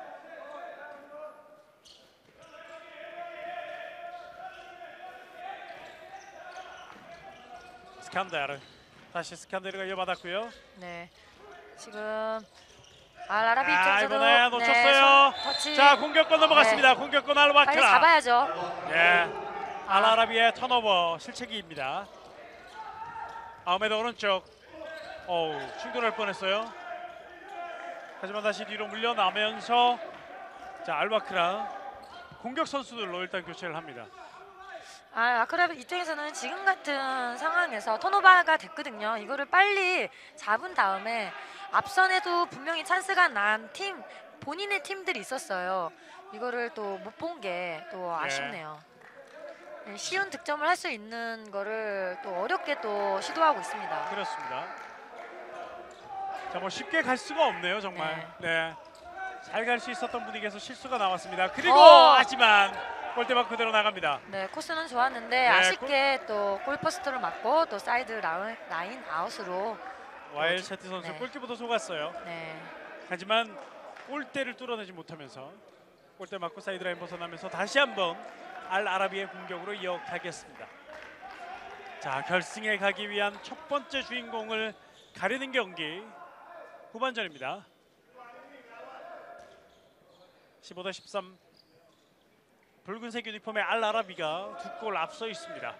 스칸다르. 다시 스칸다르가 이어받았고요. 네, 지금 알 아라비 아, 입장에서도 이번에 놓쳤어요. 네, 터치 자, 공격권 넘어갔습니다. 공격권 빨리 알바크라. 잡아야죠. 예, 알 아라비의 턴오버 실책입니다. 아우메드 오른쪽. 어우, 충돌할 뻔했어요. 하지만 다시 뒤로 물려나면서 자, 알바크라 공격 선수들로 일단 교체를 합니다. 아, 아크라비 입장에서는 지금 같은 상황에서 턴오버가 됐거든요. 이거를 빨리 잡은 다음에 앞선에도 분명히 찬스가 난 팀 본인의 팀들이 있었어요. 이거를 또 못 본 게 또 아쉽네요. 네, 쉬운 득점을 할 수 있는 거를 또 어렵게 또 시도하고 있습니다. 그렇습니다. 자, 뭐 쉽게 갈 수가 없네요, 정말. 네, 잘 갈 수 있었던 분위기에서 실수가 나왔습니다. 그리고 어. 하지만 골대만 그대로 나갑니다. 네, 코스는 좋았는데 네, 아쉽게 또 골포스트를 맞고 또 사이드 라인, 라인 아웃으로 와일 채티 선수 네. 골키퍼도 속았어요. 네, 하지만 골대를 뚫어내지 못하면서 골대 맞고 사이드라인 벗어나면서 다시 한번 알 아라비의 공격으로 이어가겠습니다. 자, 결승에 가기 위한 첫 번째 주인공을 가리는 경기 후반전입니다. 십오 대 십삼. 붉은색 유니폼의 알 아라비가 두 골 앞서 있습니다.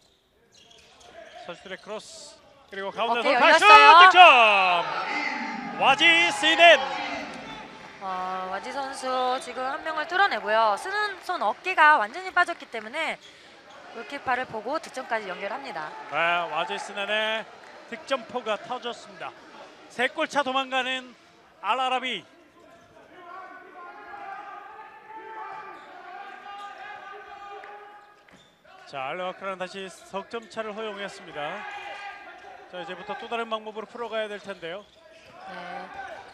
선수들의 크로스 그리고 가운데서 오케이, 다시 열렸어요. 득점. 와지 시넨. 어, 와지 선수 지금 한 명을 뚫어내고요. 쓰는 손 어깨가 완전히 빠졌기 때문에 골키퍼를 보고 득점까지 연결합니다. 네, 와지 시넨의 득점포가 터졌습니다. 세 골차 도망가는 알아라비. 자, 알와크라는 다시 석점 차를 허용했습니다. 자, 이제부터 또 다른 방법으로 풀어가야 될 텐데요. 네.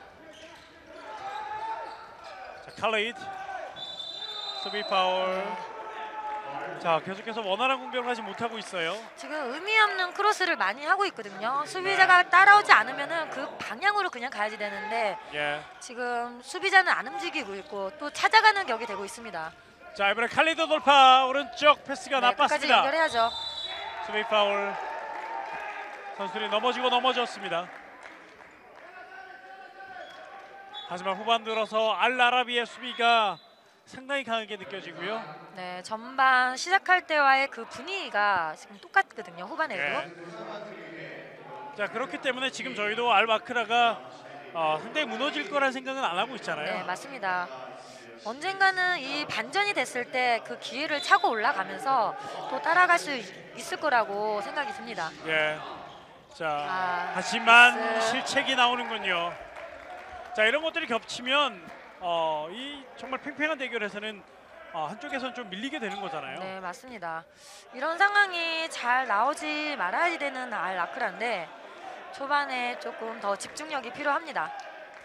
자, 칼리드 수비 파울. 자, 계속해서 원활한 공격을 하지 못하고 있어요. 지금 의미 없는 크로스를 많이 하고 있거든요. 수비자가 따라오지 않으면은 그 방향으로 그냥 가야지 되는데 예. 지금 수비자는 안 움직이고 있고 또 찾아가는 격이 되고 있습니다. 자, 이번에 칼리드 돌파. 오른쪽 패스가 네, 끝까지 나빴습니다. 연결해야죠. 수비 파울. 선수들이 넘어지고 넘어졌습니다. 하지만 후반 들어서 알아라비의 수비가 상당히 강하게 느껴지고요. 네, 전반 시작할 때와의 그 분위기가 지금 똑같거든요. 후반에도. 네. 자, 그렇기 때문에 지금 저희도 알바크라가 어, 상당히 무너질 거라는 생각은 안 하고 있잖아요. 네, 맞습니다. 언젠가는 이 반전이 됐을 때 그 기회를 차고 올라가면서 또 따라갈 수 있을 거라고 생각이 듭니다. 예. 자, 아, 하지만 패스. 실책이 나오는군요. 자, 이런 것들이 겹치면 어, 이 정말 팽팽한 대결에서는 어, 한쪽에서는 좀 밀리게 되는 거잖아요. 네, 맞습니다. 이런 상황이 잘 나오지 말아야 되는 알 라크라인데 초반에 조금 더 집중력이 필요합니다.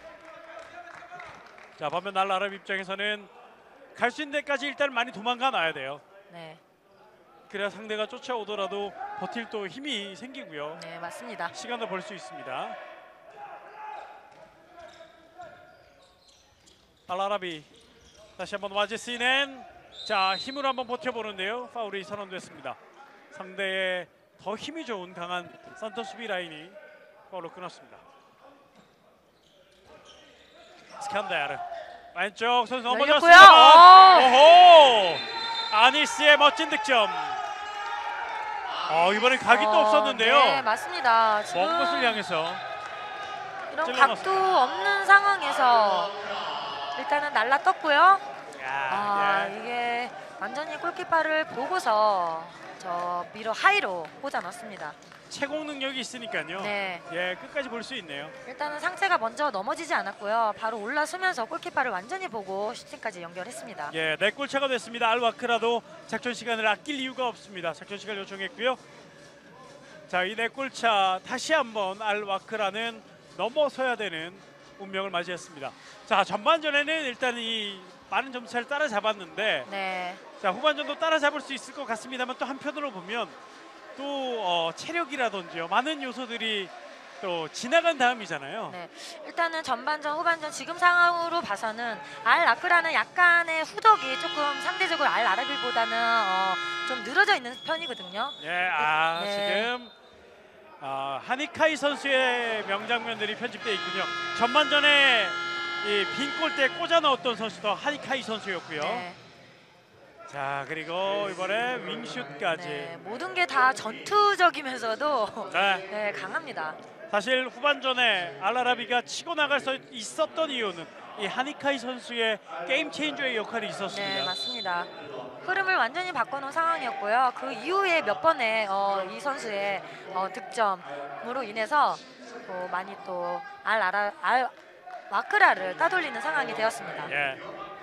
자, 반면 알아라비 입장에서는 갈 수 있는 데까지 일단 많이 도망가 놔야 돼요. 네, 그래야 상대가 쫓아오더라도 버틸 또 힘이 생기고요. 네, 맞습니다. 시간도 벌 수 있습니다. 알아라비 다시 한번 와제시는 자, 힘으로 한번 버텨보는데요. 파울이 선언됐습니다. 상대의 더 힘이 좋은 강한 산토 수비 라인이 파울로 끊었습니다. 스칸다르 왼쪽 선수 열렸고요. 넘어졌습니다. 오. 오호! 아니스의 멋진 득점. 어, 이번엔 각이 또 어, 없었는데요. 네, 맞습니다. 지금 먼 곳을 향해서 이런 찔러넣었습니다. 각도 없는 상황에서 일단은 날라 떴고요. 야, 아, 예. 이게 완전히 골키퍼를 보고서 저 미러 하이로 꽂아 넣습니다. 채공 능력이 있으니까요. 네, 예, 끝까지 볼 수 있네요. 일단은 상체가 먼저 넘어지지 않았고요. 바로 올라서면서 골키퍼를 완전히 보고 슈팅까지 연결했습니다. 예, 네 골차가 됐습니다. 알와크라도 작전 시간을 아낄 이유가 없습니다. 작전 시간 요청했고요. 자, 이 네 골차 다시 한번 알와크라는 넘어서야 되는 운명을 맞이했습니다. 자, 전반전에는 일단 이 많은 점차를 따라잡았는데 네, 자, 후반전도 따라잡을 수 있을 것 같습니다만 또 한편으로 보면 또 어, 체력이라든지요, 많은 요소들이 또 지나간 다음이잖아요. 네. 일단은 전반전, 후반전 지금 상황으로 봐서는 알 라크라는 약간의 후덕이 조금 상대적으로 알 아라비보다는 어, 좀 늘어져 있는 편이거든요. 예, 아 네. 지금 아, 하니카이 선수의 명장면들이 편집되어 있군요. 전반전에 이 빈 골대에 꽂아 넣었던 선수도 하니카이 선수였고요. 네. 자, 그리고 이번에 윙슛까지. 네, 모든 게 다 전투적이면서도 네. 네, 강합니다. 사실 후반전에 알아라비가 치고 나갈 수 있었던 이유는 이 하니카이 선수의 게임 체인저의 역할이 있었습니다. 네, 맞습니다. 흐름을 완전히 바꿔놓은 상황이었고요. 그 이후에 몇 번의 어, 이 선수의 어, 득점으로 인해서 또 많이 또 알 아라 알 와크라를 따돌리는 상황이 되었습니다. 예.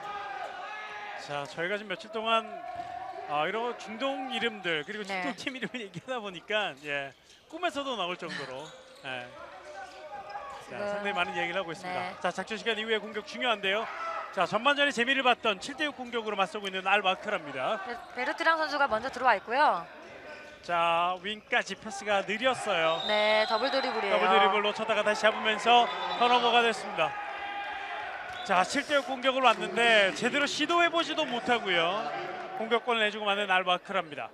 자, 저희가 지금 며칠 동안 아, 이런 중동 이름들 그리고 네. 중동 팀 이름을 얘기하다 보니까 예, 꿈에서도 나올 정도로 예. 자, 지금- 상당히 많은 얘기를 하고 있습니다. 네. 자, 작전 시간 이후에 공격 중요한데요. 자, 전반전에 재미를 봤던 칠 대 육 공격으로 맞서고 있는 알와크라입니다. 네, 베르트랑 선수가 먼저 들어와 있고요. 자, 윙까지 패스가 느렸어요. 네, 더블 드리블이에요. 더블 드리블 놓쳤다가 다시 잡으면서 턴오버가 됐습니다. 자, 칠 대 육 공격을 왔는데 제대로 시도해보지도 못하고요. 공격권을 내주고 마는 알바크라입니다.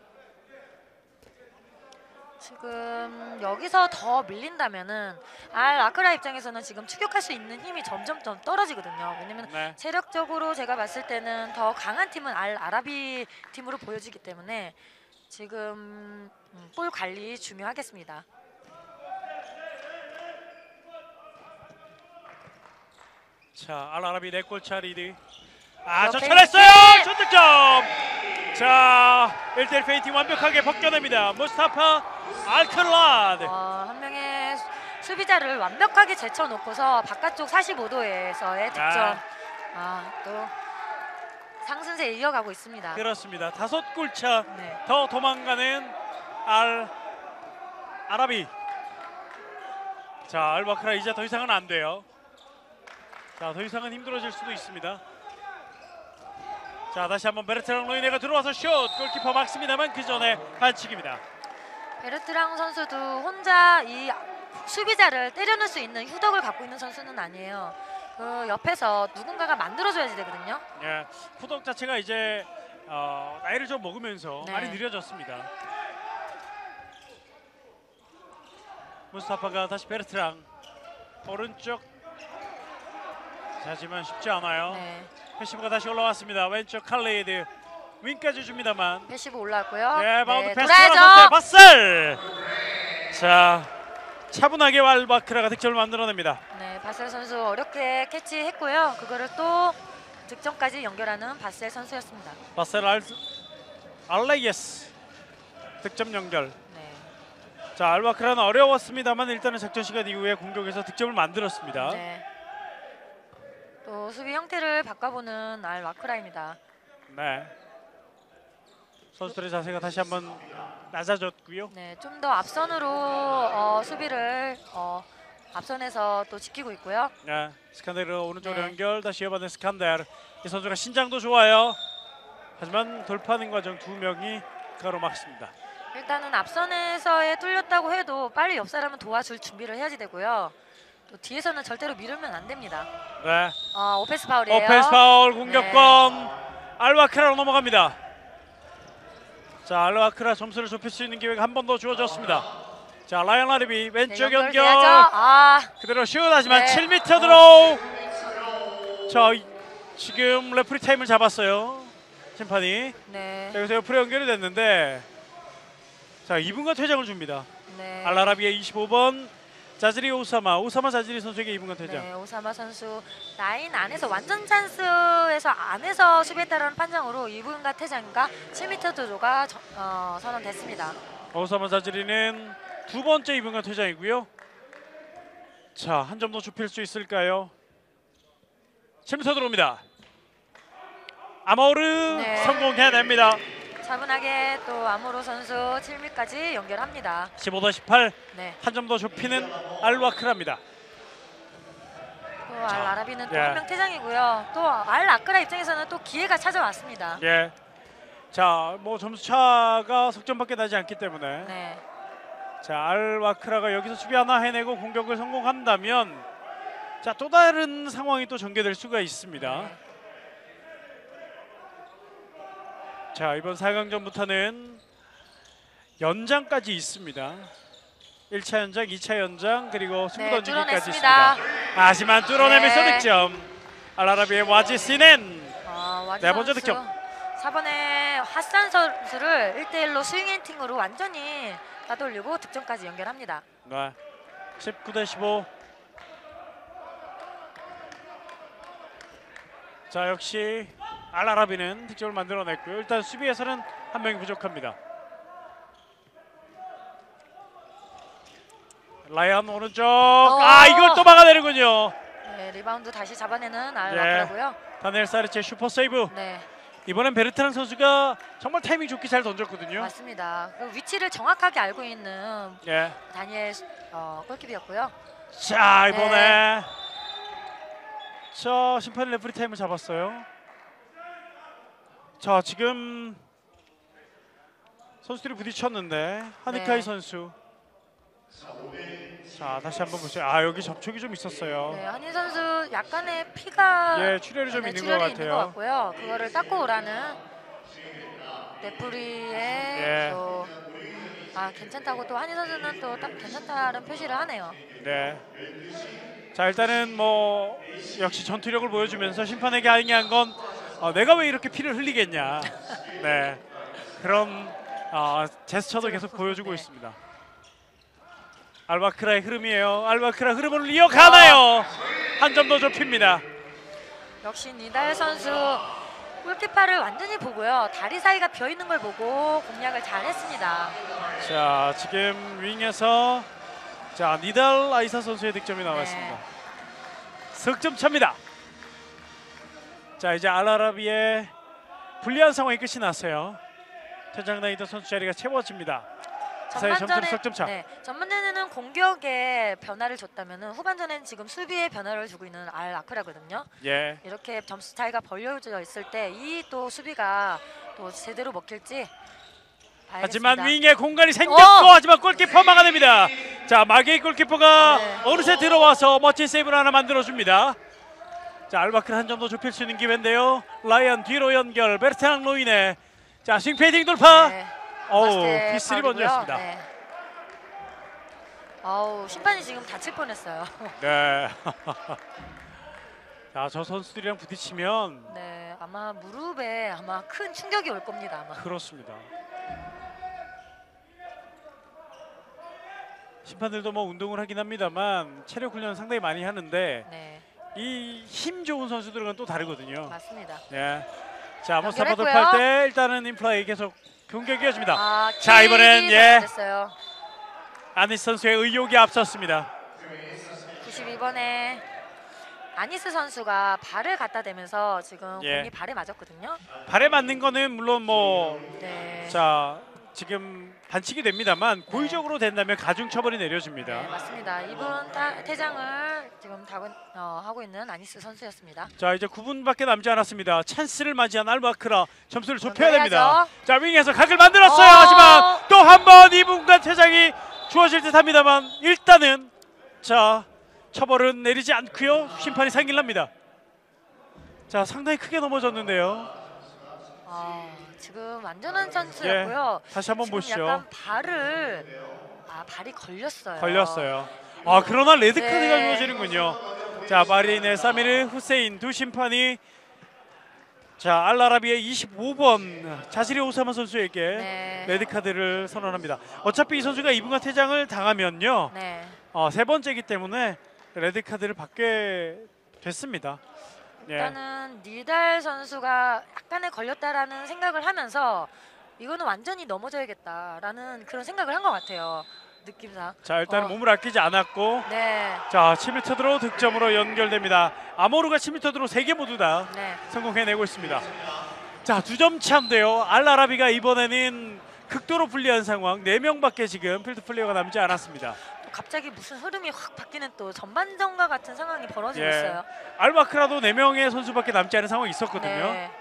지금 여기서 더 밀린다면은 알 아크라 입장에서는 지금 추격할 수 있는 힘이 점점 더 떨어지거든요. 왜냐면 네. 체력적으로 제가 봤을 때는 더 강한 팀은 알 아라비 팀으로 보여지기 때문에 지금 음, 볼 관리 중요하겠습니다. 자, 알아라비 네 골차 리드. 아, 어, 저철했어요. 첫 득점. 자, 일 대 일 페인팅 완벽하게 벗겨냅니다. 무스타파 알클라드. 어, 한 명의 수- 수비자를 완벽하게 제쳐놓고서 바깥쪽 사십오 도에서의 득점. 아, 또 상승세 이어가고 있습니다. 그렇습니다. 다섯 골차 네. 더 도망가는 알 아라비. 자, 알바크라 이제 더 이상은 안 돼요. 자, 더 이상은 힘들어질 수도 있습니다. 자, 다시 한번 베르트랑 로이네가 들어와서 슛. 골키퍼 막습니다만 그 전에 반칙입니다. 베르트랑 선수도 혼자 이 수비자를 때려넣을 수 있는 휴덕을 갖고 있는 선수는 아니에요. 그 옆에서 누군가가 만들어줘야지 되거든요. 예, 후덕 자체가 이제 어, 나이를 좀 먹으면서 네. 많이 느려졌습니다. 무스타파가 다시 베르트랑 오른쪽. 자, 하지만 쉽지 않아요. 네. 패시브가 다시 올라왔습니다. 왼쪽 칼레이드 윙까지 줍니다만. 패시브 올라왔고요. 예, 바운드 네, 패스 돌아야죠. 돌아섰어요. 바셀. 자, 차분하게 왈바크라가 득점을 만들어냅니다. 네, 바셀 선수 어렵게 캐치했고요. 그거를 또 득점까지 연결하는 바셀 선수였습니다. 바셀 알 알레이에스 득점 연결. 네. 자, 알바크라는 어려웠습니다만 일단은 작전 시간 이후에 공격에서 득점을 만들었습니다. 네. 또 수비 형태를 바꿔보는 알 와크라입니다. 네. 선수들의 자세가 다시 한번 낮아졌고요. 네, 좀 더 앞선으로 어, 수비를 어, 앞선에서 또 지키고 있고요. 네, 스칸데르 오른쪽으로 네. 연결. 다시 이어받는 스칸데르. 이 선수가 신장도 좋아요. 하지만 돌파하는 과정 두 명이 가로막습니다. 일단은 앞선에서의 뚫렸다고 해도 빨리 옆 사람은 도와줄 준비를 해야지 되고요. 또 뒤에서는 절대로 미루면 안 됩니다. 네. 어, 오페스 파울이에요. 오펜스 파울 공격권. 알바크라로 넘어갑니다. 자, 알바크라 점수를 좁힐 수 있는 기회가 한 번 더 주어졌습니다. 자, 라이언 아리비 왼쪽 네, 연결. 연결돼야죠. 아, 그대로 슛. 하지만 네. 칠 미터 드로우. 자, 이- 지금 레프리 타임을 잡았어요. 심판이. 네, 자, 여기서 옆으로 연결이 됐는데, 자, 이 분간 퇴장을 줍니다. 네. 알라라비의 이십오 번 자지리 오사마. 오사마 자지리 선수에게 이 분간 퇴장. 네, 오사마 선수 라인 안에서 완전 찬스에서 안에서 수비했다는 판정으로 이 분간 퇴장과 칠 미터 도로가 저- 어, 선언됐습니다. 오사마 자지리는 두 번째 이 분간 퇴장이고요. 자, 한 점 더 좁힐 수 있을까요? 칠 미터 들어옵니다. 아마오르 네. 성공해냅니다. 차분하게 또 아모로 선수 칠 미까지 연결합니다. 십오 대 십팔. 네, 한 점 더 좁히는 알와크라입니다. 또 알 아라비는 또 예. 한 명 퇴장이고요. 또 알 아크라 입장에서는 또 기회가 찾아왔습니다. 예. 자, 뭐 점수 차가 석점밖에 나지 않기 때문에 네, 자, 알와크라가 여기서 수비 하나 해내고 공격을 성공한다면 자, 또 다른 상황이 또 전개될 수가 있습니다. 네. 자, 이번 사 강전부터는 연장까지 있습니다. 일 차 연장, 이 차 연장, 그리고 승부 네, 던지기까지 뚫어냈습니다. 있습니다. 하지만 뚫어내면서 네. 득점. 알아라비의 와지시넨. 어, 와지 네 번째 선수 득점. 사 번에 핫산 선수를 일 대 일로 스윙앤팅으로 완전히 따돌리고 득점까지 연결합니다. 네. 십구 대 십오. 자, 역시 알아라비는 득점을 만들어냈고요. 일단 수비에서는 한 명이 부족합니다. 라이언 오른쪽. 아, 이걸 또 막아내는군요. 네, 리바운드 다시 잡아내는 알 예. 와크라고요. 다니엘 사르치의 슈퍼 세이브. 네, 이번엔 베르트랑 선수가 정말 타이밍 좋게 잘 던졌거든요. 맞습니다. 그 위치를 정확하게 알고 있는 예. 다니엘 어, 골키퍼였고요. 자, 이번에 네. 저 심판이 레프리 타임을 잡았어요. 자, 지금 선수들이 부딪혔는데 하니카이 네. 선수. 자, 다시 한번 보세요. 아, 여기 접촉이 좀 있었어요. 네, 한인 선수 약간의 피가 예, 출혈이 좀 네, 있는 출혈이 것 있는 같아요. 것 같고요. 그거를 닦고 오라는 레프리의 예. 또 아, 괜찮다고 또 한인 선수는 또 딱 괜찮다는 표시를 하네요. 네. 자, 일단은 뭐 역시 전투력을 보여주면서 심판에게 항의한 건 어, 내가 왜 이렇게 피를 흘리겠냐. 네. 그런 어, 제스처도 계속 보여주고 네. 있습니다. 알바크라의 흐름이에요. 알바크라 흐름을 이어가나요? 한 점 더 좁힙니다. 역시 니달 선수 골키퍼를 완전히 보고요. 다리 사이가 비어 있는 걸 보고 공략을 잘 했습니다. 자, 지금 윙에서 자 니달 아이사 선수의 득점이 나왔습니다. 네. 석점 차입니다. 자, 이제 알라라비의 불리한 상황이 끝이 났어요. 퇴장당에 있던 선수 자리가 채워집니다. 사이 점수는 석점 차. 네, 전반전에는 공격에 변화를 줬다면 후반전에는 지금 수비에 변화를 주고 있는 알 아크라거든요. 예. 이렇게 점수 차이가 벌려져 있을 때 이 또 수비가 또 제대로 먹힐지 알겠습니다. 하지만 윙에 공간이 생겼고 어! 하지만 골키퍼 막아냅니다. 자, 마게이 골키퍼가 네. 어느새 들어와서 멋진 세이브를 하나 만들어줍니다. 자, 알바크를 한 점 더 좁힐 수 있는 기회인데요. 라이언 뒤로 연결, 베르트랑 로이네. 자, 스윙 페이딩 돌파. 네. 어우, 마스테 피쓰리 파울이고요. 번졌습니다. 네. 어우, 심판이 지금 다칠 뻔했어요. 네. 자, 저 선수들이랑 부딪히면 네, 아마 무릎에 아마 큰 충격이 올 겁니다. 아마. 그렇습니다. 심판들도 뭐 운동을 하긴 합니다만 체력 훈련 상당히 많이 하는데 네, 이 힘 좋은 선수들은 또 다르거든요. 맞습니다. 네. 자, 모스타파 연결했고요. 돌파할 때 일단은 인플라이 계속 공격이 이어집니다. 아, 자, 이번엔 예 됐어요. 아니스 선수의 의욕이 앞섰습니다. 구십이 번에 아니스 선수가 발을 갖다 대면서 지금 예. 공이 발에 맞았거든요. 발에 맞는 거는 물론 뭐 네. 자, 지금 반칙이 됩니다만 고의적으로 된다면 가중 처벌이 내려집니다. 네, 맞습니다. 이번 타, 퇴장을 지금 다, 어, 하고 있는 아니스 선수였습니다. 자, 이제 구 분밖에 남지 않았습니다. 찬스를 맞이한 알바크라 점수를 좁혀야 됩니다. 연결해야죠. 자, 윙에서 각을 만들었어요. 어. 하지만 또 한 번 이 분간 퇴장이 주어질 듯합니다만 일단은 자, 처벌은 내리지 않고요. 심판이 상길납니다. 자, 상당히 크게 넘어졌는데요. 아, 지금 완전한 찬스였고요. 다시 한번 지금 보시죠. 약간 발을 아 발이 걸렸어요. 걸렸어요. 아, 그러나 레드 카드가 네. 주어지는군요. 자, 마리네 사미르 후세인 두 심판이 자, 알라라비의 이십오 번 자시리 오사마 선수에게 네. 레드 카드를 선언합니다. 어차피 이 선수가 이 분간 퇴장을 당하면요, 네. 어, 세 번째이기 때문에 레드 카드를 받게 됐습니다. 예. 일단은 니달 선수가 약간의 걸렸다라는 생각을 하면서 이거는 완전히 넘어져야겠다라는 그런 생각을 한 것 같아요. 느낌상. 자, 일단 어. 몸을 아끼지 않았고 네. 자, 칠 미터 드로 득점으로 연결됩니다. 아모르가 칠 미터 드로 세 개 모두 다 네. 성공해내고 있습니다. 자, 두 점 차인데요. 알라라비가 이번에는 극도로 불리한 상황. 네 명밖에 지금 필드 플레이어가 남지 않았습니다. 또 갑자기 무슨 흐름이 확 바뀌는 또 전반전과 같은 상황이 벌어지고 예. 있어요. 알바크라도 네 명의 선수밖에 남지 않은 상황이 있었거든요. 네.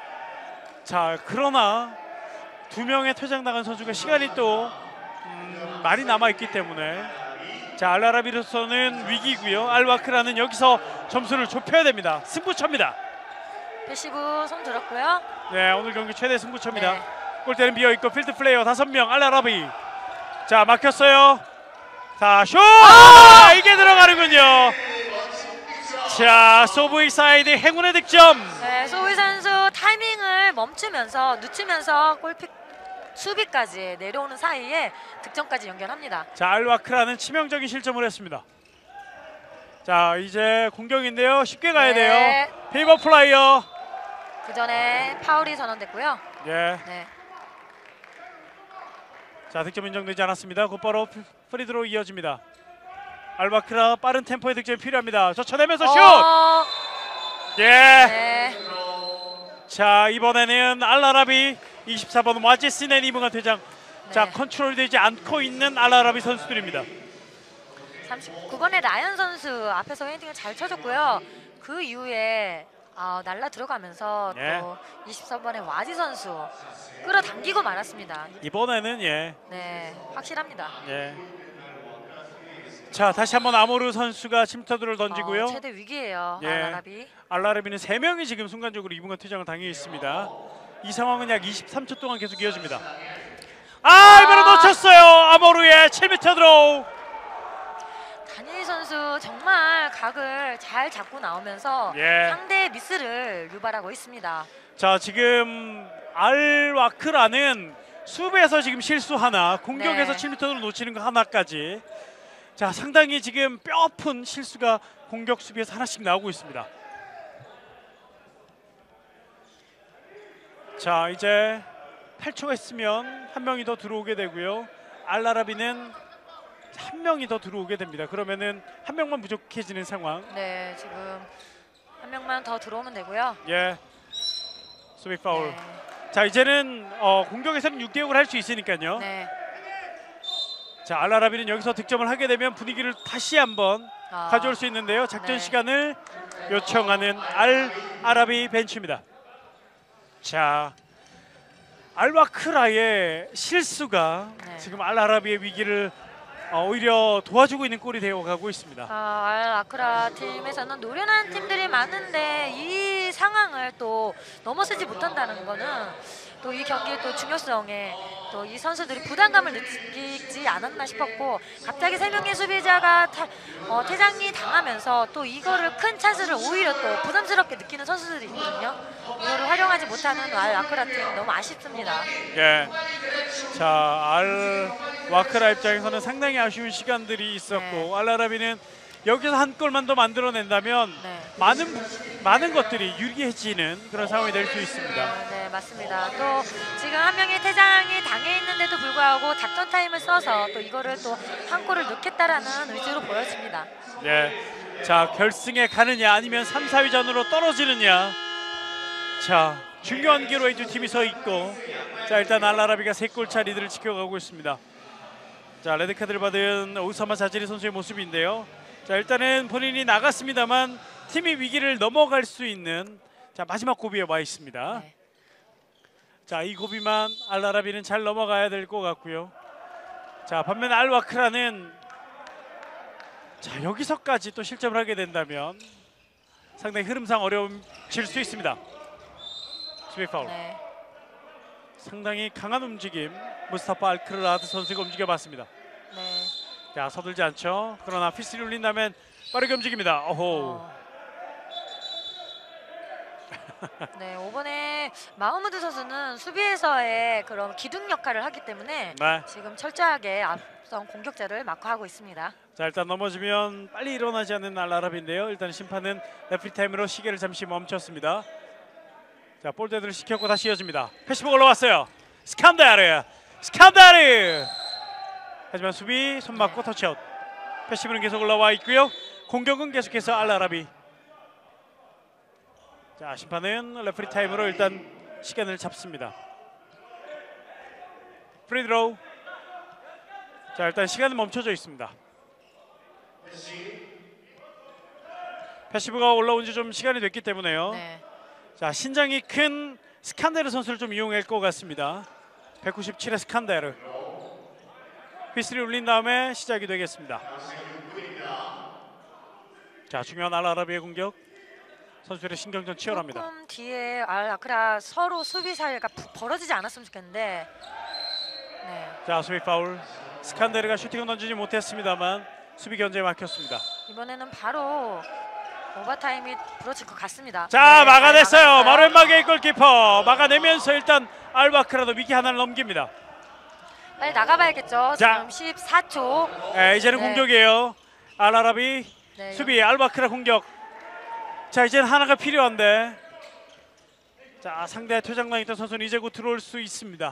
자, 그러나 두 명의 퇴장당한 선수가 시간이 또 음, 많이 남아있기 때문에 자, 알라라비로서는 위기고요. 알바크라는 여기서 점수를 좁혀야 됩니다. 승부처입니다. 패시브 손 들었고요. 네, 오늘 경기 최대 승부처입니다. 네. 골대는 비어있고 필드 플레이어 다섯 명 알라라비. 자, 막혔어요. 자, 슛! 아! 이게 들어가는군요. 자, 소브이 사이드 행운의 득점. 네, 소위 선수 타이밍을 멈추면서 늦추면서 골픽 수비까지 내려오는 사이에 득점까지 연결합니다. 자, 알바크라는 치명적인 실점을 했습니다. 자, 이제 공격인데요. 쉽게 가야 네. 돼요. 페이버 플라이어. 그 전에 파울이 선언됐고요. 예. 네. 자, 득점 인정되지 않았습니다. 곧바로 프리드로 이어집니다. 알바크라 빠른 템포의 득점이 필요합니다. 젖혀내면서 슛! 어, 예. 네. 자, 이번에는 알라라비 이십사 번 와제스넨 이분간 퇴장. 자, 네. 컨트롤되지 않고 있는 알라라비 선수들입니다. 삼십구 번의 라이언 선수 앞에서 헤딩을 잘 쳐줬고요. 그 이후에 아, 날라 들어가면서 예. 또 이십사 번의 와지 선수 끌어당기고 말았습니다. 이번에는 예. 네, 확실합니다. 예. 자, 다시 한번 아모르 선수가 침투를 던지고요. 어, 최대 위기예요. 예. 알라라비. 알라라비는 세 명이 지금 순간적으로 이분간 퇴장을 당해 있습니다. 이 상황은 약 이십삼 초 동안 계속 이어집니다. 아, 이번에 놓쳤어요. 아모르의 칠 미터 드로우. 다니엘 선수 정말 각을 잘 잡고 나오면서 예. 상대의 미스를 유발하고 있습니다. 자, 지금 알와크라는 수비에서 지금 실수 하나, 공격에서 네. 칠 미터를 놓치는 거 하나까지. 자, 상당히 지금 뼈아픈 실수가 공격 수비에서 하나씩 나오고 있습니다. 자, 이제 팔 초가 있으면 한 명이 더 들어오게 되고요. 알라라비는 한 명이 더 들어오게 됩니다. 그러면은 한 명만 부족해지는 상황. 네, 지금 한 명만 더 들어오면 되고요. 예. 수비 파울. 네. 자, 이제는 어, 공격에서는 육 대 육을 할 수 있으니까요. 네. 자, 알라라비는 여기서 득점을 하게 되면 분위기를 다시 한번 아, 가져올 수 있는데요. 작전 네. 시간을 요청하는 알 아라비 벤치입니다. 자, 알와크라의 실수가 네. 지금 알 아라비의 위기를 어, 오히려 도와주고 있는 꼴이 되어가고 있습니다. 아, 알 아크라 팀에서는 노련한 팀들이 많은데 이 상황을 또 넘어서지 못한다는 거는 또 이 경기의 또 중요성에 또 이 선수들이 부담감을 느끼지 않았나 싶었고, 갑자기 세 명의 수비자가 타, 어, 퇴장이 당하면서 또 이거를 큰 찬스를 오히려 또 부담스럽게 느끼는 선수들이 있거든요. 이거를 활용하지 못하는 알 아크라 팀 너무 아쉽습니다. 예. 자, 알 와크라 입장에서는 상당히 아쉬운 시간들이 있었고, 네. 알 아라비는 여기서 한 골만 더 만들어낸다면 네. 많은 많은 것들이 유리해지는 그런 상황이 될 수 있습니다. 아, 네, 맞습니다. 또 지금 한 명의 퇴장이 당해 있는데도 불구하고 작전 타임을 써서 또 이거를 또 한 골을 넣겠다라는 의지로 보여집니다. 예. 자, 결승에 가느냐 아니면 삼, 사 위전으로 떨어지느냐. 자, 중요한 기로에 두 팀이 서 있고, 자, 일단 알 아라비가 세 골차 리드를 지켜가고 있습니다. 자, 레드카드를 받은 오사마 자지리 선수의 모습인데요. 자, 일단은 본인이 나갔습니다만 팀이 위기를 넘어갈 수 있는 자 마지막 고비에 와 있습니다. 네. 자, 이 고비만 알 아라비는 잘 넘어가야 될 것 같고요. 자, 반면 알 와크라는 자 여기서까지 또 실점을 하게 된다면 상당히 흐름상 어려움질 수 있습니다. 수비 파울. 네. 상당히 강한 움직임 무스타파 알크라드 선수가 움직여봤습니다. 네. 자, 서둘지 않죠. 그러나 피스를 울린다면 빠르게 움직입니다. 어호. 어. 네, 이번에 마흐무드 선수는 수비에서의 그런 기둥 역할을 하기 때문에 네. 지금 철저하게 앞선 공격자를 마크하고 있습니다. 자, 일단 넘어지면 빨리 일어나지 않는 알 아라비인데요. 일단 심판은 레프리 타임으로 시계를 잠시 멈췄습니다. 자, 볼대들을 시켰고 다시 이어집니다. 패시브가 올라왔어요. 스칸다르, 스칸다르. 하지만 수비 손 맞고 터치아웃. 패시브는 계속 올라와 있고요. 공격은 계속해서 알 아라비. 자, 심판은 레프리 타임으로 일단 시간을 잡습니다. 프리드로우. 자, 일단 시간은 멈춰져 있습니다. 패시브가 올라온 지 좀 시간이 됐기 때문에요. 네. 자, 신장이 큰 스칸데르 선수를 좀 이용할 것 같습니다. 백구십칠의 스칸데르. 휘슬이 울린 다음에 시작이 되겠습니다. 자, 중요한 알 아라비의 공격. 선수들의 신경전 치열합니다. 조금 뒤에 알 아크라 서로 수비 사이가 부- 벌어지지 않았으면 좋겠는데. 네. 자, 수비 파울. 스칸데르가 슈팅을 던지지 못했습니다만 수비 견제에 막혔습니다. 이번에는 바로 오버타임이 부러질 것 같습니다. 자, 네, 막아냈어요. 잘 막았어요. 마르엠마게의 골키퍼 막아내면서 일단 알바크라도 위기 하나를 넘깁니다. 빨리 나가봐야겠죠. 자. 지금 십사 초. 네, 이제는 네. 공격이에요. 알 아라비 네, 수비, 알바크라 공격. 자, 이제는 하나가 필요한데. 자, 상대 퇴장당 있던 선수는 이제 곧 들어올 수 있습니다.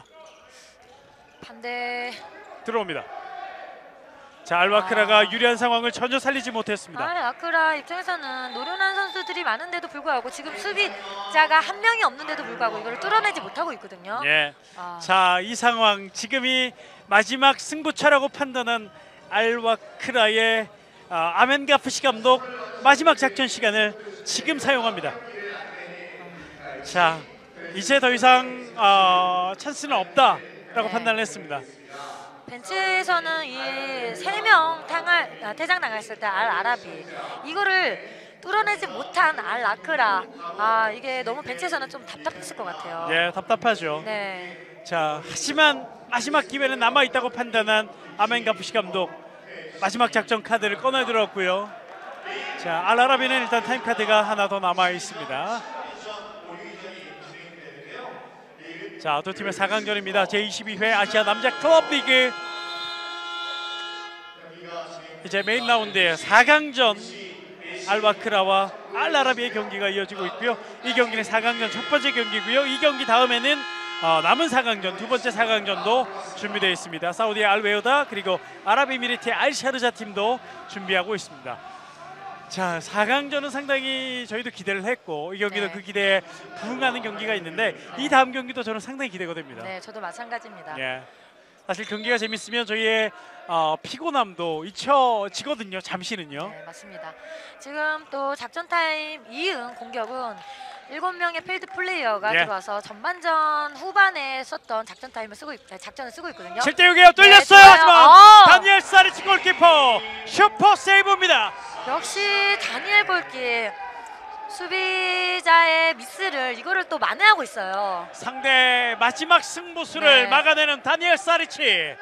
반대. 들어옵니다. 자, 알바크라가 아. 유리한 상황을 전혀 살리지 못했습니다. 알 아크라 입장에서는 노련한 선수들이 많은데도 불구하고 지금 수비자가 한 명이 없는데도 불구하고 이걸 뚫어내지 못하고 있거든요. 예. 아. 자, 이 상황 지금이 마지막 승부처라고 판단한 알바크라의 아, 아멘가프시 감독 마지막 작전 시간을 지금 사용합니다. 자, 이제 더 이상 어, 찬스는 없다라고 네. 판단을 했습니다. 벤치에서는 이 세 명 당할 아, 퇴장 당했을 때 알 아라비 이거를 뚫어내지 못한 알 아크라, 아 이게 너무 벤치에서는 좀 답답했을 것 같아요. 예, 답답하죠. 네. 자, 하지만 마지막 기회는 남아 있다고 판단한 아멘가프시 감독 마지막 작전 카드를 꺼내들었고요. 자, 알 아라비는 일단 타임 카드가 하나 더 남아 있습니다. 자, 두 팀의 사 강전입니다. 제이십이 회 아시아 남자 클럽 리그. 이제 메인 라운드의 사 강전 알와크라와 알라라비의 경기가 이어지고 있고요. 이 경기는 사 강전 첫 번째 경기고요. 이 경기 다음에는 어, 남은 사 강전 두 번째 사 강전도 준비되어 있습니다. 사우디의 알웨오다 그리고 아랍에미리트의 알샤르자 팀도 준비하고 있습니다. 자, 사 강전은 상당히 저희도 기대를 했고 이 경기도 네. 그 기대에 부응하는 경기가 있는데 이 다음 경기도 저는 상당히 기대가 됩니다. 네, 저도 마찬가지입니다. 예. 사실 경기가 재밌으면 저희의 어, 피곤함도 잊혀지거든요. 잠시는요. 네, 맞습니다. 지금 또 작전 타임 이은 공격은 일곱 명의 필드 플레이어가 예. 들어와서 전반전 후반에 썼던 작전 타임을 쓰고 있, 작전을 쓰고 있거든요. 칠 대 육이에요. 뚫렸어요. 좋아요. 하지만 어! 다니엘 사리치 골키퍼 슈퍼 세이브입니다. 역시 다니엘 골키 수비자의 미스를 이거를 또 만회하고 있어요. 상대 마지막 승부수를 네. 막아내는 다니엘 사리치.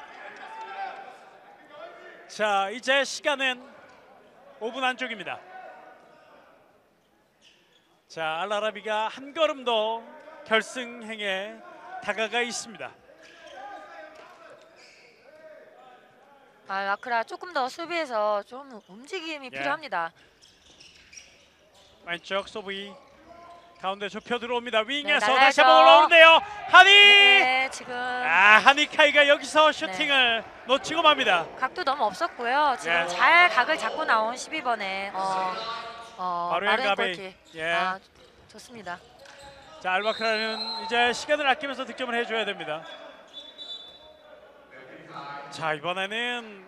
자, 이제 시간은 오 분 안쪽입니다. 자, 알라라비가 한 걸음 더 결승행에 다가가 있습니다. 아, 아크라 조금 더 수비에서 좀 움직임이 예. 필요합니다. 왼쪽 소브이 가운데 좁혀 들어옵니다. 윙에서 네, 다시 날라죠. 한번 올라오는데요. 하니! 네, 지금 아, 하니카이가 여기서 슈팅을 놓치고 맙니다. 각도 너무 없었고요. 지금 예. 잘 각을 잡고 나온 십이 번에 어, 어, 바로 마른 엔가베이. 골키. 예. 아, 좋습니다. 자, 알바크라는 이제 시간을 아끼면서 득점을 해줘야 됩니다. 자, 이번에는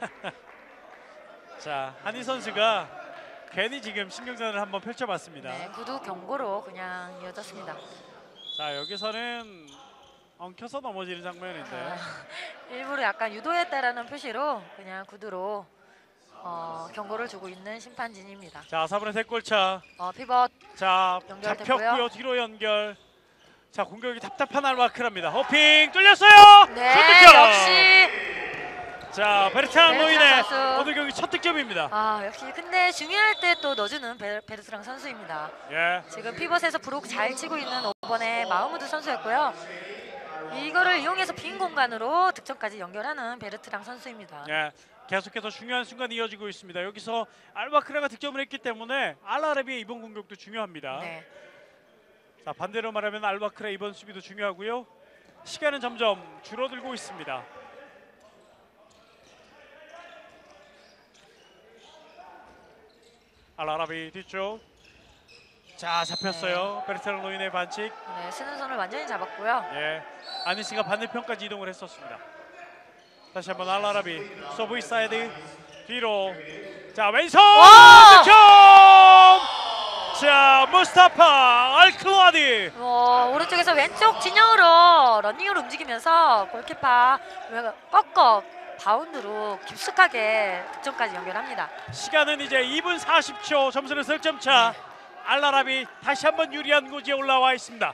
자, 한희 선수가 괜히 지금 신경전을 한번 펼쳐봤습니다. 네, 구두 경고로 그냥 이어졌습니다. 자, 여기서는 엉켜서 넘어지는 장면인데 아, 일부러 약간 유도했다라는 표시로 그냥 구두로 어, 경고를 주고 있는 심판진입니다. 자, 사 분의 세 골차. 어, 피벗 자, 연결됐고요. 잡혔고요. 뒤로 연결. 자, 공격이 답답한 알바크랍니다. 호핑 뚫렸어요. 네, 슛 득점. 역시 자, 베르트랑 베르트랑 노인의 선수. 오늘 경기 첫 득점입니다. 아, 역시 근데 중요할 때 또 넣어주는 베, 베르트랑 선수입니다. 예. 지금 피벗에서 브록 잘 치고 있는 오 번의 마흐무드 선수였고요. 이거를 이용해서 빈 공간으로 득점까지 연결하는 베르트랑 선수입니다. 예. 계속해서 중요한 순간이 이어지고 있습니다. 여기서 알바크라가 득점을 했기 때문에 알라라비의 이번 공격도 중요합니다. 네. 자, 반대로 말하면 알바크라 이번 수비도 중요하고요. 시간은 점점 줄어들고 있습니다. 알라라비 뒤쪽. 자, 잡혔어요. 베르테랑 로인의 반칙. 네, 쓰는 손을 완전히 잡았고요. 예. 아니스가 반대편까지 이동을 했었습니다. 다시 한번 알라라비 서브이 사이드 뒤로. 자, 왼손 와! 득점. 자, 무스타파 알클라디. 어, 오른쪽에서 왼쪽 진영으로 러닝으로 움직이면서 골키퍼 꺾어 바운드로 깊숙하게 득점까지 연결합니다. 시간은 이제 이 분 사십 초. 점수는 석점 차. 알라라비 다시 한번 유리한 고지에 올라와 있습니다.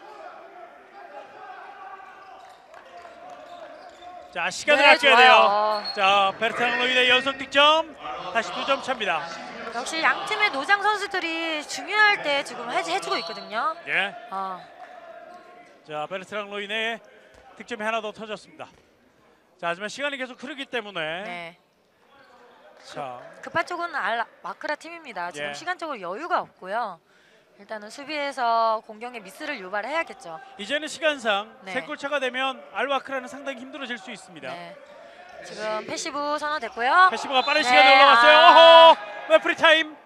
자, 시간을 네, 아껴야 좋아요. 돼요. 자, 베르트랑 로이의 연속 득점. 다시 두 점 차입니다. 역시 양 팀의 노장 선수들이 중요할 때 지금 해, 해주고 있거든요. 예. 어, 자, 베르트랑 로인의 득점이 하나 더 터졌습니다. 자, 하지만 시간이 계속 흐르기 때문에 네. 자, 급한 쪽은 알 마크라 팀입니다. 지금 예. 시간적으로 여유가 없고요. 일단은 수비에서 공격의 미스를 유발해야겠죠. 이제는 시간상 네. 세 골차가 되면 알와크라는 상당히 힘들어질 수 있습니다. 네. 지금 패시브 선언됐고요. 패시브가 빠른 네, 시간에 올라갔어요. 아. 어허, 레프리 타임.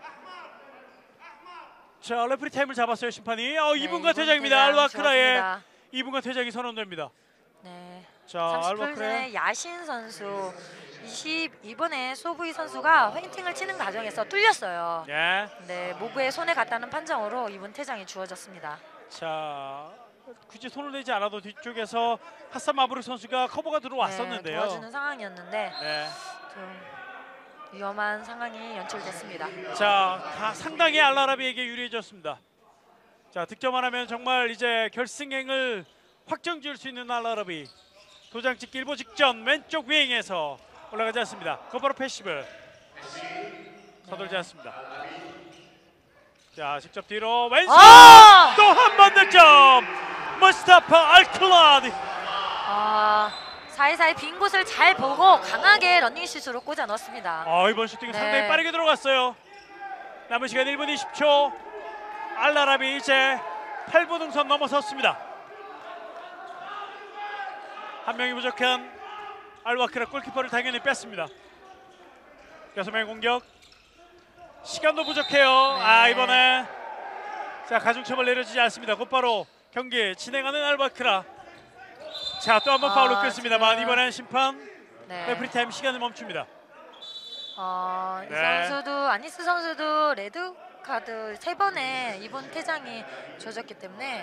자, 레프리 타임을 잡았어요, 심판이. 어, 네, 이 분간 이분 퇴장입니다. 퇴장 알와크라의 좋았습니다. 이 분간 퇴장이 선언됩니다. 네. 자, 삼십 분 알와크라의 전에 야신 선수 이십이 번에 소브이 선수가 페인팅을 치는 과정에서 뚫렸어요. 예. 네, 모구에 손에 갔다는 판정으로 이분 퇴장이 주어졌습니다. 자, 굳이 손을 내지 않아도 뒤쪽에서 하산 마브르 선수가 커버가 네, 들어왔었는데요. 도와주는 상황이었는데 네. 좀 위험한 상황이 연출됐습니다. 자, 다 상당히 알라라비에게 유리해졌습니다. 자, 득점만 하면 정말 이제 결승행을 확정 지을 수 있는 알라라비. 도장 찍기 일보 직전 왼쪽 윙에서 올라가지 않습니다. 곧바로 패시브. 서둘지 않습니다. 자, 직접 뒤로 왼손 아! 또 한 번 득점. 무스타파 알클라디. 아, 사이사이 빈 곳을 잘 보고 강하게 러닝슛으로 꽂아 넣었습니다. 아, 이번 슈팅이 네. 상당히 빠르게 들어갔어요. 남은 시간 일 분 이십 초. 알라라비 이제 팔 분 능선 넘어섰습니다. 한 명이 부족한 알와크라 골키퍼를 당연히 뺐습니다. 여섯 명의 공격. 시간도 부족해요. 네. 아 이번에 자 가중처벌 내려지지 않습니다. 곧바로 경기 진행하는 알바크라. 자 또 한 번 아, 파울로 끊습니다만 지금- 이번엔 심판 네. 레프리 타임 시간을 멈춥니다. 어, 이 네. 선수도 아니스 선수도 레드 카드 세 번에 이번 퇴장이 주어졌기 때문에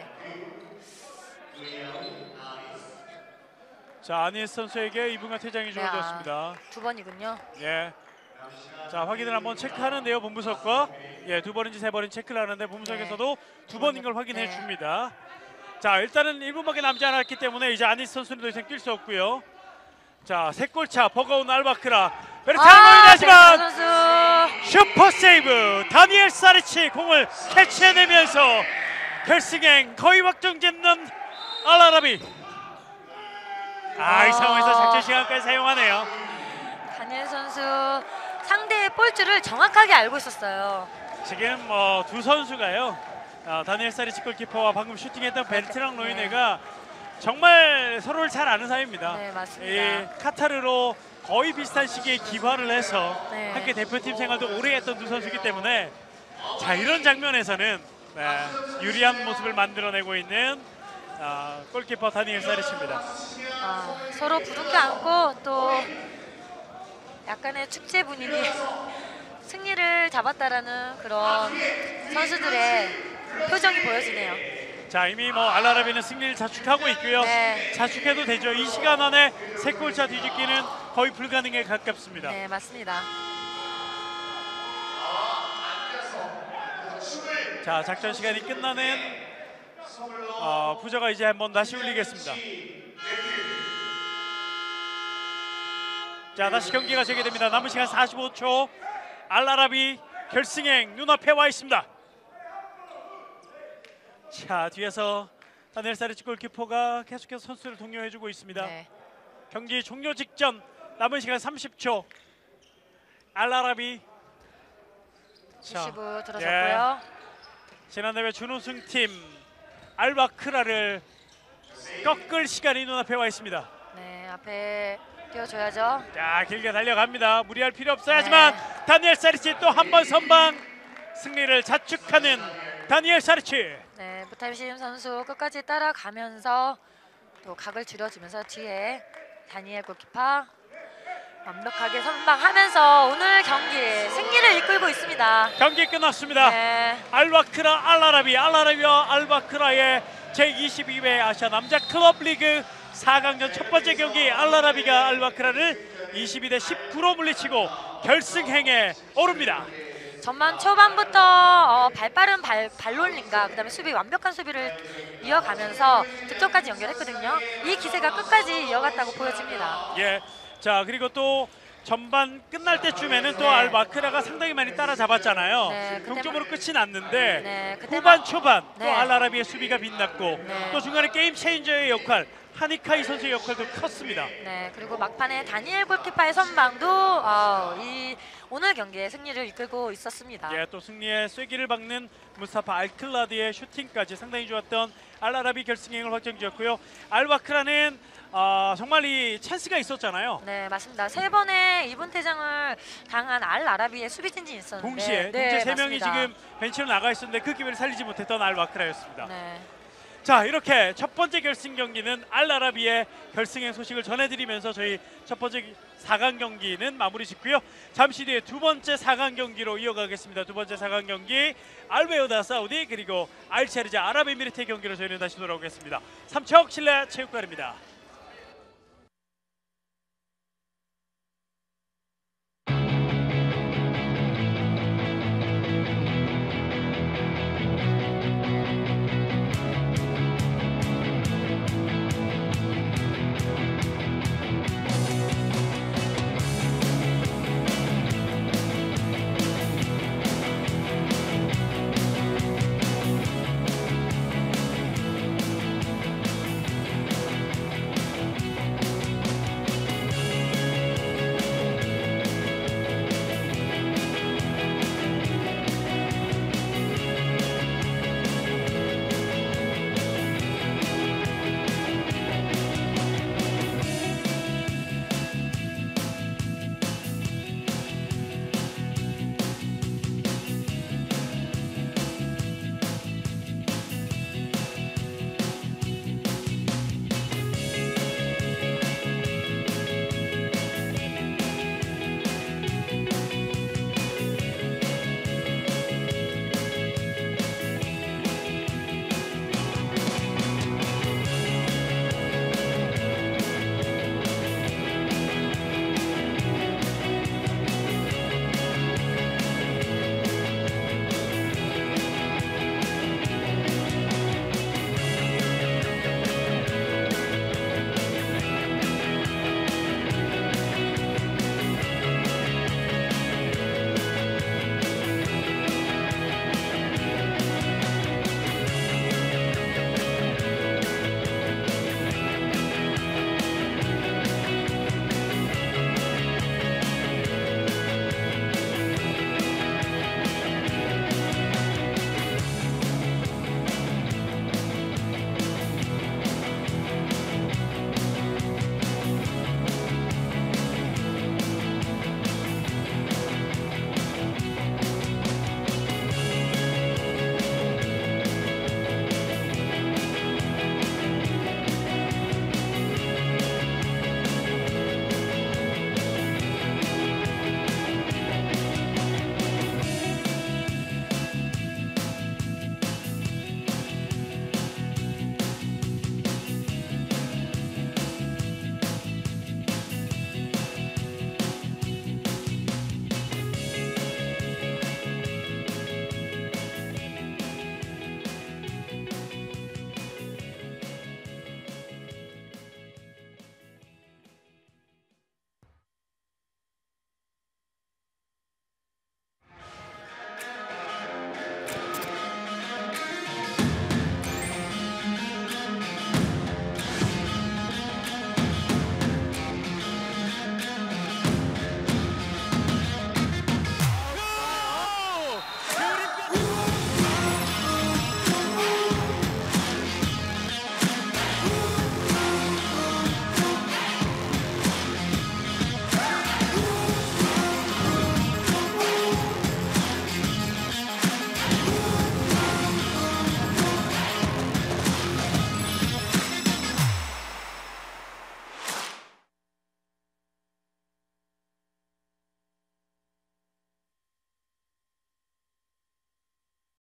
자 아니스 선수에게 이 분간 퇴장이 네, 아. 주어졌습니다. 두 번이군요. 예. 자 확인을 한번 체크하는데요. 본부석과 예, 두 번인지 세 번인지 체크를 하는데 본부석에서도 두 번인 걸 확인해 네. 줍니다. 자 일단은 일 분밖에 남지 않았기 때문에 이제 아니스 선수는 더 이상 뛸 수 없고요. 자 세 골차 버거운 알바크라 베르타르 아, 하지만 베르타르 선수 슈퍼 세이브 다니엘 사리치 공을 캐치해내면서 결승행 거의 확정짓는 알라라비. 아 이 상황에서 작전 시간까지 사용하네요. 다니엘 선수 상대의 볼줄을 정확하게 알고 있었어요. 지금 뭐 두 선수가요. 어, 다니엘 사리치 골키퍼와 방금 슈팅했던 벨트랑 로이네가 정말 서로를 잘 아는 사이입니다. 네, 맞습니다. 이 카타르로 거의 비슷한 시기에 기화를 해서 네. 함께 대표팀 생활도 오래 했던 두 선수이기 때문에 자 이런 장면에서는 네, 유리한 모습을 만들어내고 있는 어, 골키퍼 다니엘 사리치입니다. 아, 서로 부둥켜 안고 또 약간의 축제 분위기, 승리를 잡았다라는 그런 선수들의 표정이 보여지네요. 자 이미 뭐 알라라비는 승리를 자축하고 있고요. 네. 자축해도 되죠. 이 시간 안에 세 골차 뒤집기는 거의 불가능에 가깝습니다. 네, 맞습니다. 자 작전 시간이 끝나는 어, 부저가 이제 한번 다시 울리겠습니다. 자 다시 경기가 재개됩니다. 남은 시간 사십오 초. 알라라비 결승행 눈앞에 와 있습니다. 자 뒤에서 다니엘 사리치 골키퍼가 계속해서 선수를 독려해주고 있습니다. 네. 경기 종료 직전 남은 시간 삼십 초. 알라라비 자, 리시브 들어섰고요. 지난 대회 준우승팀 알바크라를 꺾을 시간이 눈앞에 와 있습니다. 네, 앞에 뛰어줘야죠. 자 길게 달려갑니다. 무리할 필요 없어요. 네. 하지만 다니엘 사리치 또 한 번 선방 승리를 자축하는 다니엘 사리치. 네, 무탈심 선수 끝까지 따라가면서 또 각을 줄여주면서 뒤에 다니엘 골키퍼 완벽하게 선방하면서 오늘 경기 승리를 이끌고 있습니다. 경기 끝났습니다. 네, 알바크라 알라라비 알라라비와 알바크라의 제이십이 회 아시아 남자 클럽 리그 사 강전 첫 번째 경기 알라라비가 알바크라를 이십이 대 십구로 물리치고 결승행에 오릅니다. 전반 초반부터 어, 발빠른 발, 발롤링과 그다음에 수비 완벽한 수비를 이어가면서 득점까지 연결했거든요. 이 기세가 끝까지 이어갔다고 보여집니다. 예. 자 그리고 또 전반 끝날 때쯤에는 또 네. 알바크라가 상당히 많이 따라잡았잖아요. 네, 그때만- 동점으로 끝이 났는데 네, 그때만- 후반 초반 또 네. 알라라비의 수비가 빛났고 네. 또 중간에 게임 체인저의 역할 하니카이 선수의 역할도 컸습니다. 네, 그리고 막판에 다니엘 골키퍼의 선방도 어, 이 오늘 경기의 승리를 이끌고 있었습니다. 예, 또 승리의 쐐기를 박는 무스타파 알클라드의 슈팅까지 상당히 좋았던 알라라비 결승행을 확정지었고요. 알바크라는 어, 정말 이 찬스가 있었잖아요. 네, 맞습니다. 세 번의 이분 퇴장을 당한 알 아라비의 수비 진진이 있었는데 동시에 네, 동시에 세 명이 맞습니다. 지금 벤치로 나가 있었는데 그 기회를 살리지 못했던 알바크라였습니다. 네, 자 이렇게 첫 번째 결승 경기는 알라라비의 결승행 소식을 전해드리면서 저희 첫 번째 사 강 경기는 마무리 짓고요. 잠시 뒤에 두 번째 사 강 경기로 이어가겠습니다. 두 번째 사 강 경기 알베오다 사우디 그리고 알체르자 아랍에미리트의 경기로 저희는 다시 돌아오겠습니다. 삼척 실내 체육관입니다.